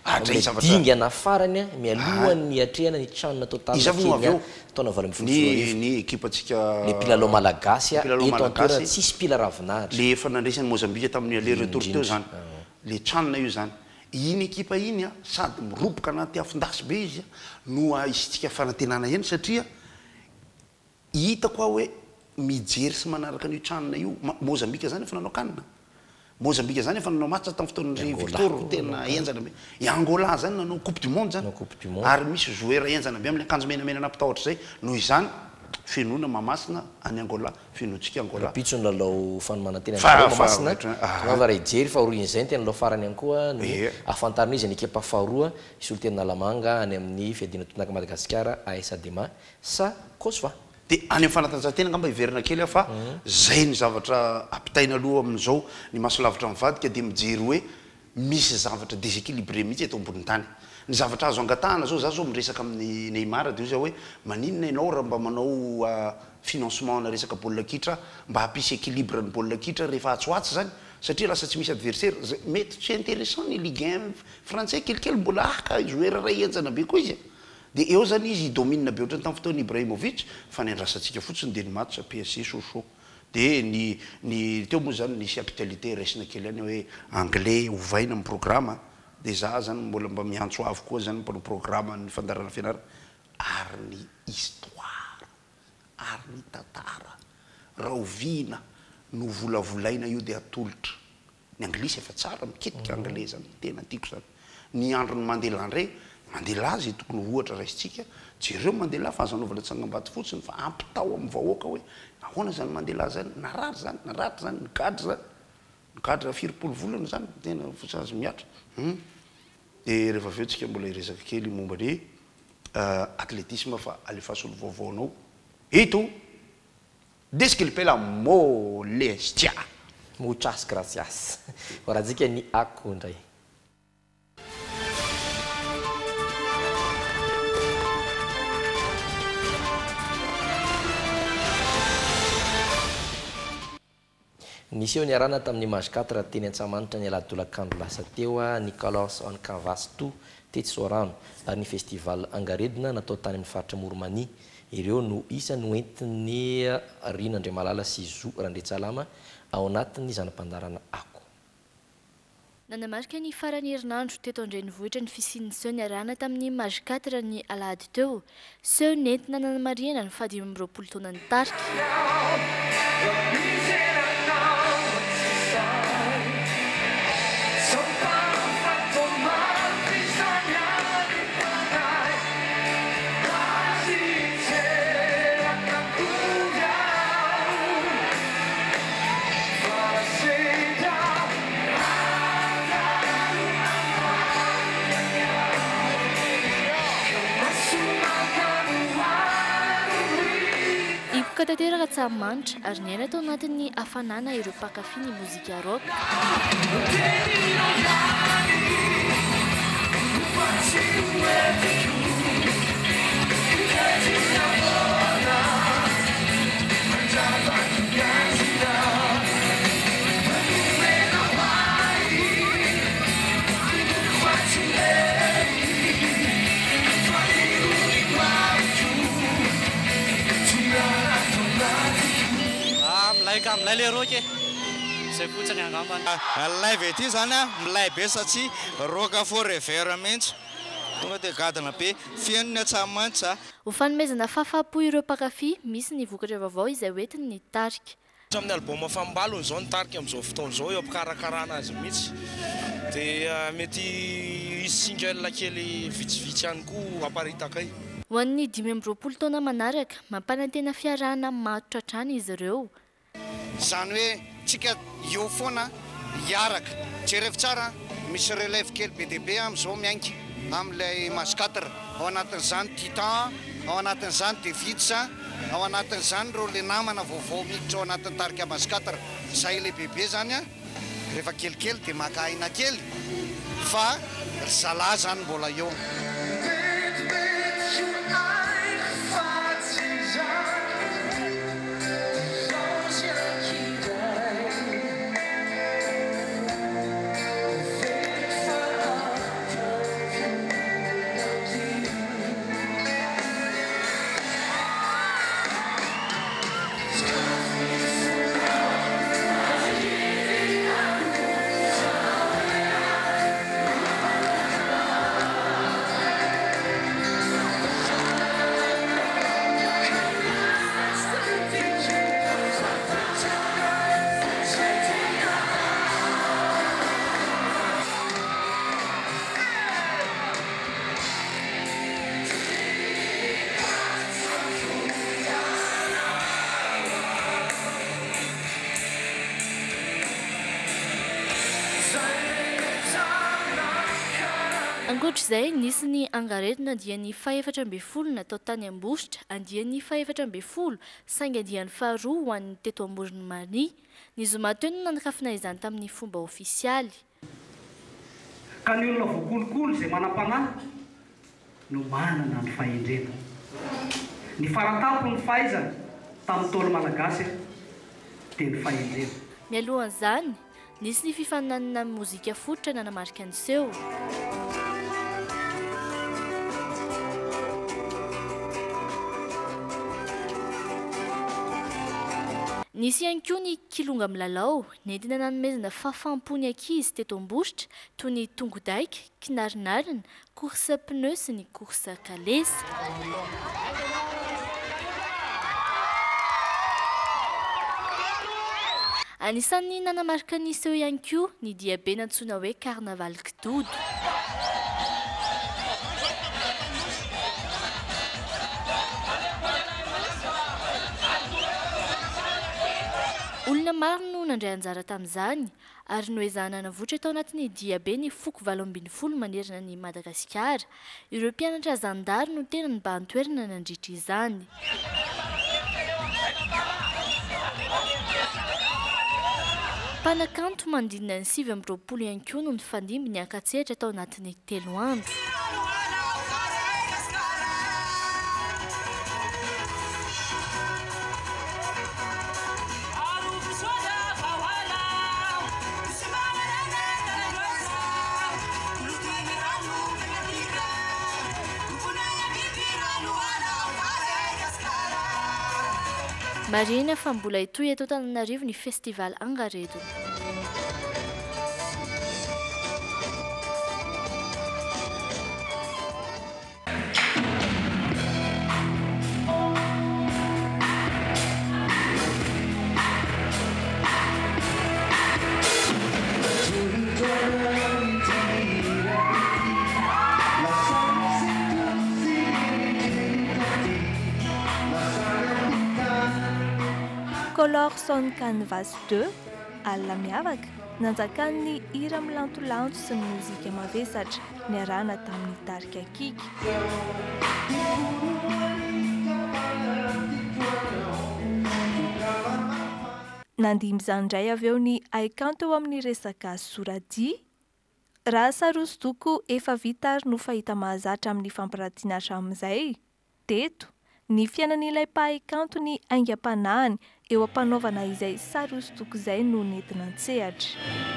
dingana farany a mialohan'ny atrehana ny tranona totalkenya taona valo amby folo ny ekipatsika le pilalao malagasy a eto antoerana tsisy pila ravinahitra le efa nandraisan'ny mozambika tamin'ny aller retour teo zany le tranona io zany iny ekipa iny a sady miroboka anaty afindasy be izy a no isytsika fanantenana eny satria hitako a hoe mijery sy manaraka an'io tranona io mozambika zany efa nanao kanina mozambika zany efa nanao matsa tamin'ny fotoanan'ry victor tena enjana be i angola zany nanao coupe du monde zany ary misy joueur enjana be amin'ny akanjo menamena nampitahotra zay noho izany fenona mamasina any angola fenotsika angola pitso lalao fanomanantena mamasina tonga raha ijery faharoa zay tena lalao farany any koa no afantarina izy ny ekipa faharoa isy olo tena lamanga any amin'ny fiadina tonaka madagasikara AS Adema sa Kosova de any amin'ny fanatanjahantena ngamba iverina kely a fa zay ny zavatra ampitaina aloha amin'izao ny masolavitra mivadika de mijery hoe misy zavatra déséquilibré mihitsy eto ambony tany ny zavatra azo angatahana zao za zao miresaka amin'ny Neymar de zao hoe maninona ianao raha mba manao financement na resaka baolina kitra mba hampisy équilibre ny baolina kitra rehefa atsoatsy zany satria lasa tsy misy adversaire mety tsy intéressant ny Ligue un français kelikely mbola aka joueur ray enjana be koa izy de eo zany izy domine be ohatrany tamin'ny fotoana Ibrahimovic fa ny andrasantsika fotsiny de ny match P S G Sochaux de ny ny teo moa zany nisy capitalité resina kely any hoe anglais ovaina amin'ny programme de za zany mbola mba miantso avy koa zany mpanao programme ny fandarana fianarana ary ny histoire ary ny tantara raha ovina no volavolaina io de atolotra ny anglisy efa tsara miketika anglais zany tena tiako zany ny androny Mandela ndray Mandela zay tokony ohatra raisitsika jereo Mandela fa azanovana tsangambaty fotsiny fa ampitao amin'ny vahoaka hoe ahoana zany Mandela zany narary zany naratra zany nikadra zany nikadra firipolo volana zany tena fosazy miatra de rehefa aveo tsika mbola iresaka kely momba ny athlétisme fa alefaso olo vaovaonao eto desculpe-la molestia muchas gracias orazika ny ako ndray nisy eo ny arana tamin'ny image quatre teny Antsamanitra ny aladolakandro lasa teo a Nicolas on Canvas to tetsy Sorano ary ny festival angaredina natao tany amin'ny faritra Moromania ireo no isa no entiny Rina Andriamalala sy Zo Randritsalama ao anatin'ny zanam-pandarana ako nanamarika ny farany herinandro teto Andrenivohitra ny fisian'ny seho ny arana tamin'ny image quatre ny alahady teo seho nentina nanamariana ny fadimy amby roapolo taona ny tarika Tanteraka Antsamanitra ary niaina tao anatin'ny hafanana ireo mpankafy ny mozika rock. Milay le rock zay fotsiny angambany live ety zany a milay be satria rock forever mihitsy tonga de gadana be fian'ny Antsamanitra ho fanomezana fahafapo ireo mpankafy misy ny vokatra vaovao izay hoentiny ny tarika amin'ny album fambalony zao ny tarika amin'izao fotoana zao eo ampikarakarana azy mihitsy de mety isy single kely vitsivitsy ihany koa aparitakay ho an'ny dimy amby roapolo taona manaraka mampanantena fiarahana matotra hatrany izy ireo zany hoe tsika eo foana hiaraka jerevy tsara misy relève kely be dia be amin'izao miainga amin'ilay image quatre ao anatin'izany Titan ao anatin'izany Devitsa ao anatin'izany reo le namana vaovao miditra ao anatin'ny tarika image quatre zay le bebe zany a rehefa kelikely dia maka aina kely fa zalahy zany mbola eo ankoatr'izay nisy ny angaretina dia ny faefatra amby folo natao tany ambositra andia ny faefatra amby folo saingy andiany faharoa ho an'ny teto amorony mari ny zomateo no nanakafina izany tamin'ny fomba ofisialy ka ny olona voakolokolo izay manam-panahy no manana ny fahendrena ny faratapo ny fahaizana tamin'ny tolo malagasy dia ny fahendrena mialohan'izany nisy ny fifananana mozika fototra nanamarika an'izeo nisy ihany koa ny kilonga milalao nentina nanomezana fahafampony ankizy teto ambositra toy ny tongodaika kinarinarina course pneu sy ny course kalesa anisan'ny nanamarika niseho ihany koa ny diabe nantsona hoe carnaval kidodo olona maro no nandray anjara tamin'izany ary noezahana navoatra tao anatin'ny diabe ny foko valo ambin'ny folo manerana ny Madagasikara ireo mpianatra zandary no tena ny mba antoerana nandritra izany mpanakanto mandinina ny sivy amby roapolo ihany koa no nifandimby ny ankatsehatra tao anatin'ny telo andro marina fa mbola itoy eto Antananarivo ny festival Angaredo. Color Son Canvas deux alina miavaka nanjakan'ny hira milantolanto sy ny mozika mavesatra niarahana tamin'ny tarika kiky nandimy izany indray avy eo ny haikanto eo amin'ny resaka soradia raha sary hosodoko efa vita ary no fahita mahazatra amin'ny fampiratiana hatramin'izay teto ny fiainan'ilay mpahay-kanto ny aingam-panahiny eo ampanaovana izay sary hosodoko izay no nentina an-tsehatra.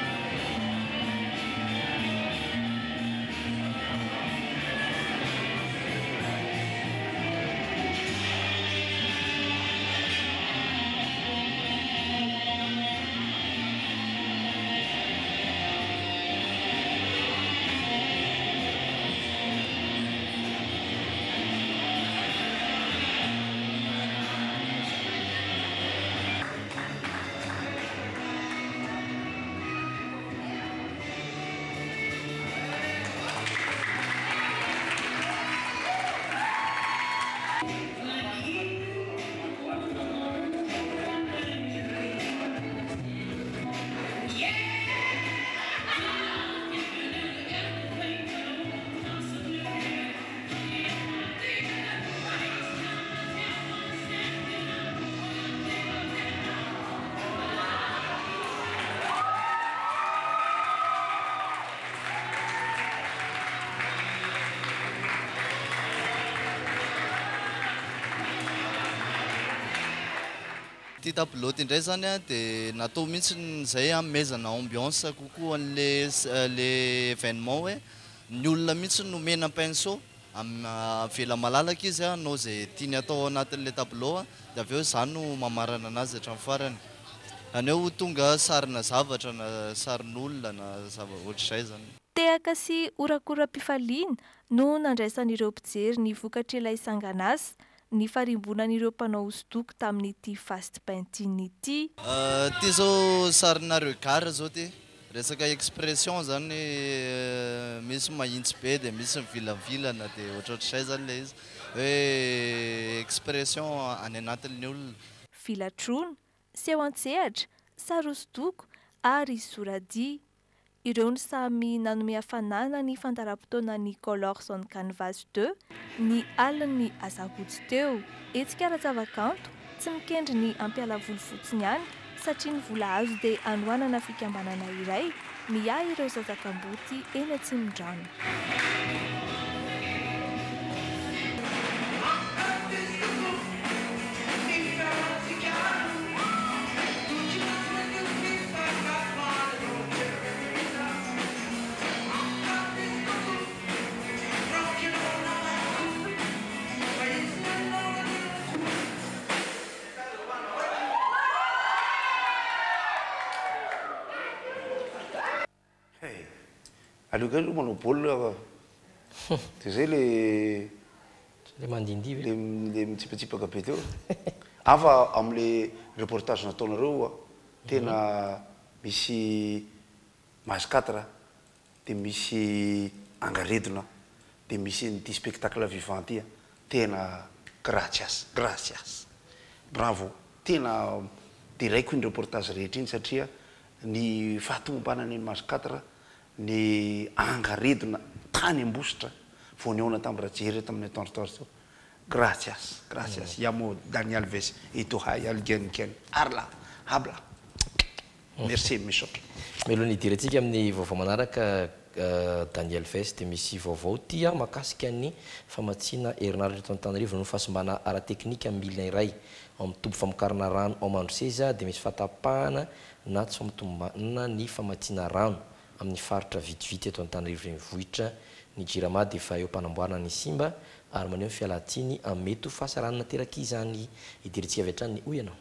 Ty tapiloty indray zany a dia natao mihitsy izay amezana ambiance kokoa an'le le événement hoe ny olona mihitsy nomena pinceau avela malalaka izy a anao izay tiany atao anatin'le tableau dia avy eo izany no mamarana anazy hatramin'ny farany aneo tonga sarina zavatra na sarin'olona na ohatr'izay zany. Tehaka sy orakoram-pifaliana no nandraisan'ireo mpijery ny vokatra ilay sangan'asa ny farimbonan'ireo mpanao hosodoko tamin'ity fast painting ity. Ty zao sarina regard zao ty resaka expression zany misy mahintsy be dia misy mivilavilana dia ohatrohatr'izay zany le izy hoe expression any anatin'ny olona. Filatrona, seho an-tsehatra, sary hosodoko ary soradia ireo ny samy nanome hafanana ny fandaram-potoana ny Colorson Canvas deux ny alin'ny asabotsy teo. Etsika Razavakanto tsy mikendry ny ampialavoly fotsiny ihany satria ny vola azo dia anohanana fikambanana iray miahy ireo zazakam-boty eny Atsimondrano. aleo aloha manao baolina dia zay le le mandindy le le mitsipatsipaka be teo afa am'le reportage nataonareo tena misy maskatra dia misy angaredona dia misy nyty spectacle vivant ty tena gracias gracias bravo tena dia raiko ny reportage rehetra iny satria ny fahatombanany ny maskatra ny angaredona tany ambositra vao niona tamin'ny rajery tamin'ny atondratorso gracias gracias yamo Daniel Ves ito hay algen ken arla habla merci misotra melony idirantsika amin'ny vaovao manaraka Daniel Ves dia misy vaovao tia makasika ny famatsiana herinaratra eto Antananarivo no fahasimbana ara-teknika amin'ny milina iray amin'ny tombo famokarana rano ao Mandroseza dia misy fatapahana na tsy famatombana ny famatsiana rano amin'ny faritra vitivity eto Antananarivo renivohitra ny Jirama dia efa eo ampanamboarana ny simba ary maneho ny fialatsiny amin'ny mety ho fahasaranana teraka izany idirantsika avy hatrany hoy ianao.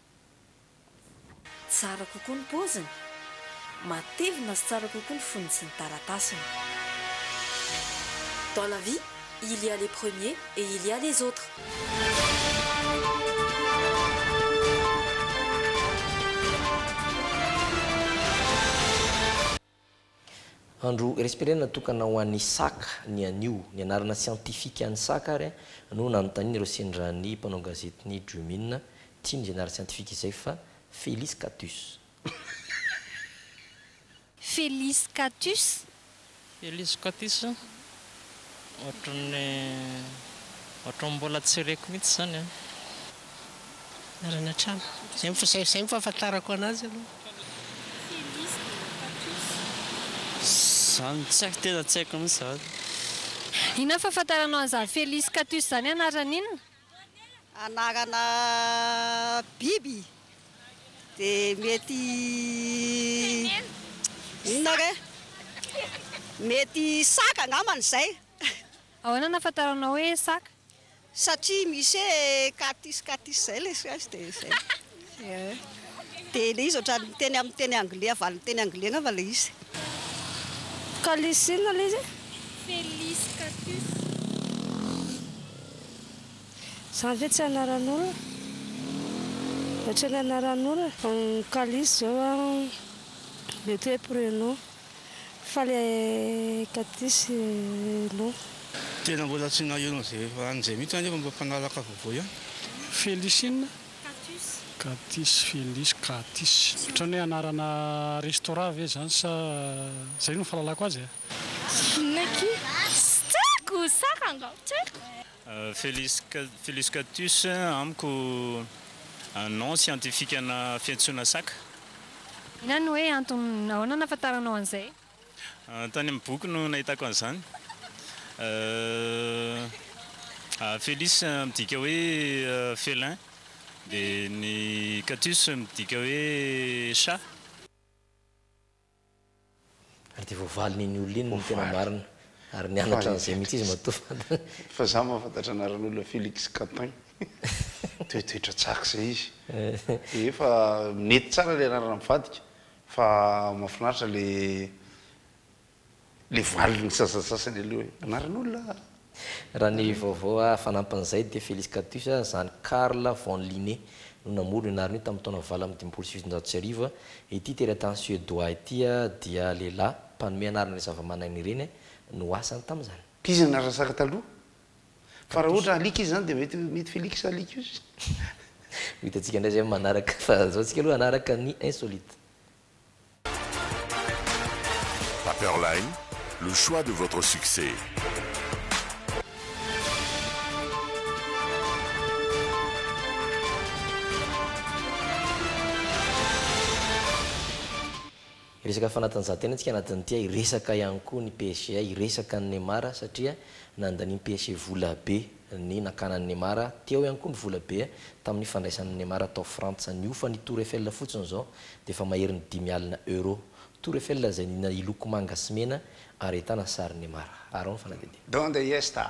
Tsara kokoa ny paoziny, matevina sy tsara kokoa ny foniny sy ny taratasiny. Dans la vie, il y a les premiers et il y a les autres. Andro respirena natokana ho an'ny saka ny anio ny anarana scientifique an'ny saka ary no nanontaniana ireo sendrany mpanao gazety ny Drumine tia ny anara scientifique izay fa Felis Catus. Felis Catus Felis Catus ohatran'ny ohatran'ny mbola tsy reko mihitsy zany a narana trano zay mifosay zay mifahafantarako anazy aloha zany tsy haiko tena tsy haiko mihitsy zany. Ina fahafantaranao an'izany Felis Catus zany anarany inona? Anarana biby dia mety inona re mety saka angambany izay. Ahoana nahafantaranao hoe saka? Satria misy hoe catus catus izay le azy dia izay. Dia ilay izy ohatrany teny amin'ny teny anglais avy teny anglais angamba ilay izy. Kalisina ilay izy? Felis Catus. Izany ve tsy anaran'olona? Tsy ny anaran'olona. Ny Kalis zao a mety hoe prénom fa ilay Catus non. Tena mbola tsy nahiona zay fa an'izay mihitsy anefa mba mpanalaka vaovao ihany. Felisina Catus Felis Catus ohatran'ny hoe anarana restaurant ve zany sa zay no fahalalako azy Naki Stako saka angao tseko. Felis Felis Catus amiko nom scientifique ana fiantsoana saka. Ina no hoe antony ahoana nahafantaranao an'izay? Tany amin'ny boky no nahitako an'izany. Felis midika hoe félin dia ny Catus midika hoe chat. Ary dia voavalin'iny olona iny no tena marina ary nianatra an'izay mihitsy izy matoa fantana. Fa za mahafantatra anaran'olona Félix Catin toetoetra tsaka izay izy efa mety tsara le anarana mivadika fa mahafinaritra le le valiny sasasasany aloha hoe anaran'olona. Raha ny vaovao fanampan'izay dia Felis Catus zany Karl von Linné no namory ny anarany io tamin'ny taona valo amby dimampolo sy fitonjato sy arivo. Ity teratany suédois ity dia lehilahy mpanome anarana zava-manana ireny no asany tamin'izany. Kizy anarana saka taloha fa raha ohatra alika izy zany dia mety mety Félix alika izy. Hitantsika indray zay manaraka fa zao tsika aloha anaraka ny insolite. Rapperline, le choix de votre succès. Resaka fanatanjahantena antsika anatin'ity iresaka ihany koa ny P S G iresaka ny Neymar satria nandany P S G vola be ny nakanan'ny Neymar teo ihany koa ny vola be tamin'ny fandraisan'ny Neymar tao Frantsa niofa ny Tour Eiffel fotsiny zao dia efa maherin'ny dimy alina euro Tour Eiffel zay na iloko manga sy mena ary ahitana sary Neymar ary ao ny fanadidi Donde está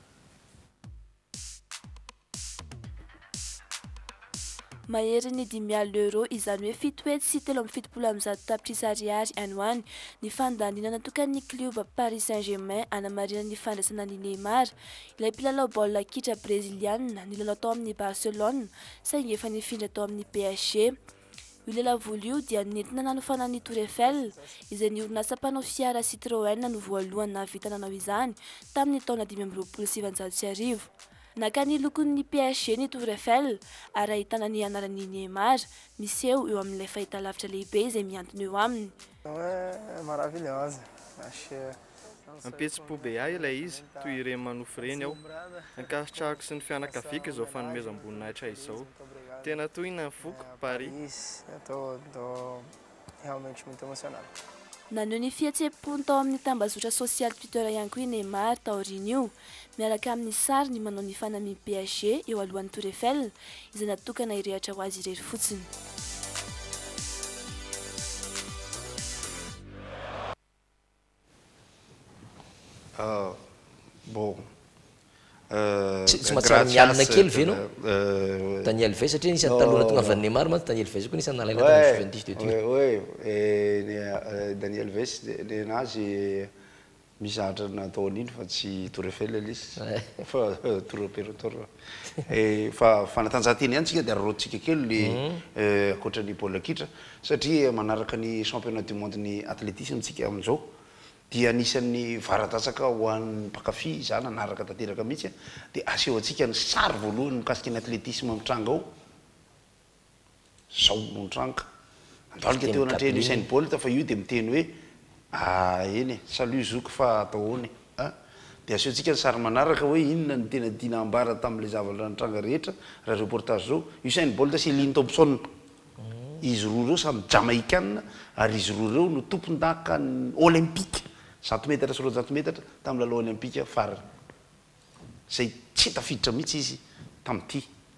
mahery ny dimy alina euro izany hoe fito hetsy sy telo amby fitopolo amby zato tapitrisa ariary any ho any ny fandaninana tokan'ny club Paris Saint-Germain anamarina ny fandraisana ny Neymar ilay mpilalao baolina kitra brésiliana nilalao tao amin'ny Barcelone saingy efa nifindra tao amin'ny P S G io lelavolo io dia nentina nanofana ny Tour Eiffel izay ny orinasa mpanao fiara Citroën no voalohany nahavita nanao izany tamin'ny taona dimy amby roapolo sy sivanjato sy arivo naka ny lokon'ny P S G ny Tour Eiffel ary ahitana ny anaran'ny Neymar miseho eo amin'ilay fahitalavitra lehibe izay miantona eo aminy. É maravilhosa. Acho Ampetsi-po be ahy ilay izy toy ireny manofo ireny aho ankasitrahako sy ny fianakaviako izao fanomezam-boninahitra izao tena toy na foko Paris. Eu tô, tô realmente muito emocionado. Naneho ny fihetsehampony tao amin'ny tambazotra sosialy Twitter ihany koa i Neymar taoriana io miaraka amin'ny sary ny manao ny fanamian'ny P S G eo alohan'ny Tour Eiffel izay natokana hirehatra ho azy irery fotsiny. Uh, bon. Tsy mahatsara mialina kely ve no Daniel Vey satria nisan'ny talona tonga avy Neymar mantsy Daniel Vey koa nisan'ny nalaina tamin'ny Juventus de Turin. Oui, oui. Daniel Vey nenazy mizatra nataony iny fa tsy Tour Eiffel ilay izy fa Tour Opérateur. Fa fanatanjahantena ihany tsika dia arorontsika kely ankoatran'ny baolina kitra satria manaraka ny championnat du monde ny athlétisme tsika amin'izao dia anisan'ny varadatsaka ho an'ny mpakafy izany anaraka tanteraka mihitsy dia aseho antsika ny sary voalohany mikasika ny athlétisme mitranga ao zao no mitranga andalika teo anatrehany Usain Bolt fa io dia miteny hoe ah eny salut zouk fa atao hony dia aseho antsika ny sary manaraka hoe inona ny tena dina ambara tamin'ilay zavatra nitranga rehetra raha reportage zao Usain Bolt sy Lynn Thompson izy roa reo samy jamaïcaine ary izy roa reo no tompon-daka ny olympique zato metatra sy roanjato metatra tamin'ny lalao olympique farany zay tsy tafiditra mihitsy izy tamin'ity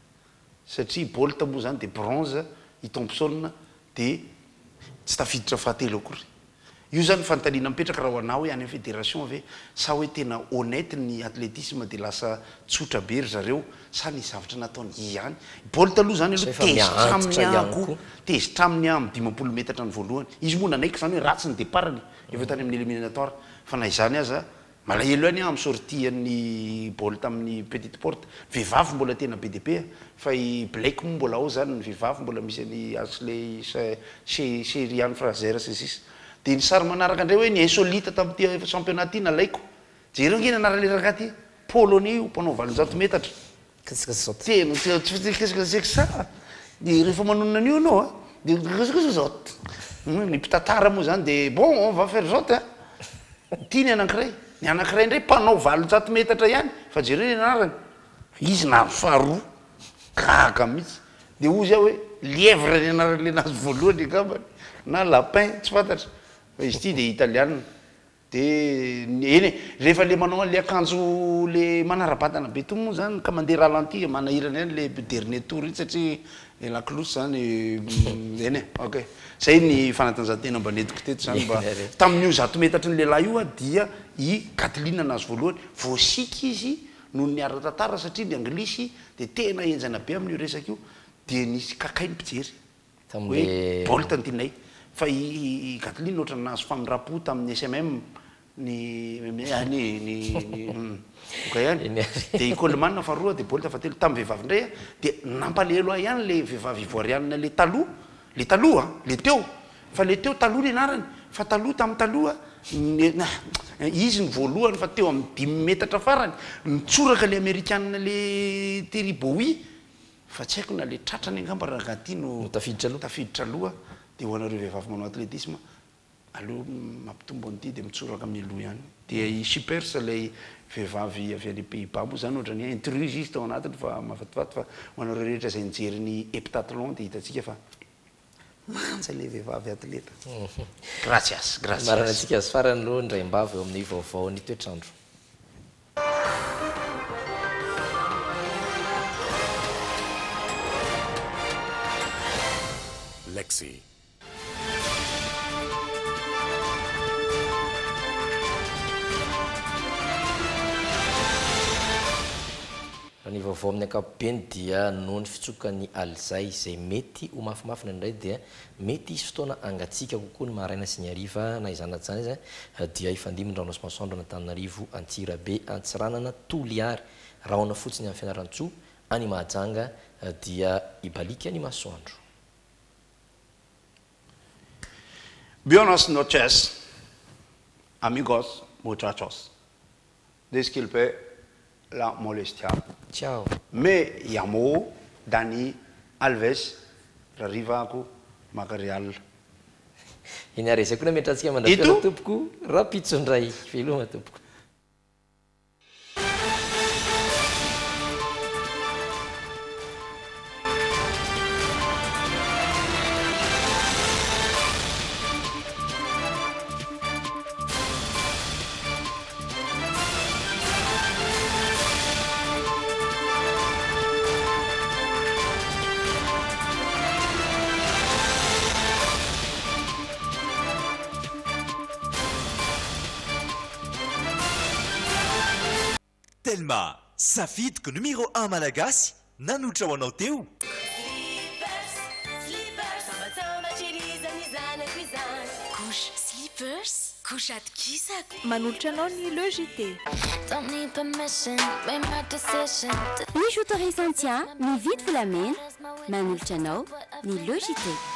satria Bolt moa zany dia bronze i Thompson dia tsy tafiditra fahatelo akory io zany fanontaniana mipetraka raha ho anao hoe any amin'ny fédération ave sa hoe tena honnête ny athlétisme dia lasa tsotra be ry zareo sa ny zavatra nataony ihany Bolt aloha zany aloha tezitra amin'ny ahko tezitra amin'ny amin'ny dimampolo metatra ny voalohany izy moa nanaiky zany hoe ratsy ny départny efa tany amin'ny éliminatoire fa na izany aza malahelo any amin'ny sortian'ny Bolt amin'ny petite porte vehivavy mbola tena be dia be fa i Blake moa mbola ao zany ny vehivavy mbola misy any Ashley Sherian Fraser sy sisa dia ny sary manaraka indray hoe ny insolite tamin'ity championnat ty nalaiko jereo nge nanara-leraka ty polonais io mpanao valonjato metatra tena tsika sa dia rehefa manonona an'io anao a dia zaot ny mpitantara moa zany dia bon on va faire zaot ty ny anankiray ny anankiray indray mpanao valonjato metatra ihany fa jereo ny anarany izy na faharoa gaga mihitsy dia ozy aho hoe lièvre ny anaran'le nazy voalohany angambany na lapin tsy fantatra fa izy ty dia italiana dia eny rehefa le manao an'le akanjo le manara-batana be to moa zany ka mandeha ralenti manahirana ihany le dernier tour iny satria la clouse zany eny ok zay ny fanatanjahantena mba netiko teto zany mba tamin'io zato metatra ny lehilahy io a dia i Kathleen nazy voalohany voasika izy noho ny ara-tantara satria ny anglisy dia tena enjana be amin'io resaka io dia nisy kakay ny mpijery hoe Bolt ny tinay fa i Kathleen ohatrany nahazo famirapo tamin'ny S M M ny ny oka ihany dia i Coleman faharoa dia Bolt fahatelo tamin'ny vehivavy indray a dia nampalahelo ahy ihany le vehivavy ivoirianina le taloha le taloha le teo fa le teo taloha ny anarany fa taloha tamin'ny taloha izy ny voalohany fa teo amin'ny dimy metatra farany nitsoraka le américaine le Terry Bowie fa tsy haiko na le tratrany angamba raha ty no tafiditra aloha dia ho anareo vehivavy manao athlétisme aloha mampitombo an'ity dia mitsoraka amin'ny loha ihany dia i Schippers ilay vehivavy avy any Pays-Bas moa zany ohatrany intrusiste ao anatiny fa mavativaty fa hoanareo rehetra izay nijery ny heptathlon dia hitantsika fa manja ilay vehivavy atleta. Gracias, gracias. Marana antsika azy farany aloha ndraimbava eo amin'ny vaovao ny toetrandro. Lexi. Ny vaovao amin'ny ankapobeny dia noho ny fitsokany alizay izay mety ho mafimafina indray dia mety isy fotoana angatsika kokoa ny maraina sy ny hariva na izany atsany izy dia ifandiminy rano sy masoandro Antananarivo, Antsirabe, Antsiranana, Toliary, Rahona fotsiny amin'ny Fianarantsoa, any Mahajanga dia ibalika ny masoandro. Buenas noches, amigos, muchachos. Disculpe la molestia. Ciao. Me llamo Dani Alves, rarivako Macarial. Iny aresako na metratsika mandrapela tompoko rapitsondray veloma tompoko. Telma, safidyko numéro un malagasy nanotra ho anao teo. Couche slippers, couche atkisako. Manolotra anao ny Logité. Ny jouterie Santia, ny vidy volamena, manolotra anao ny Logité.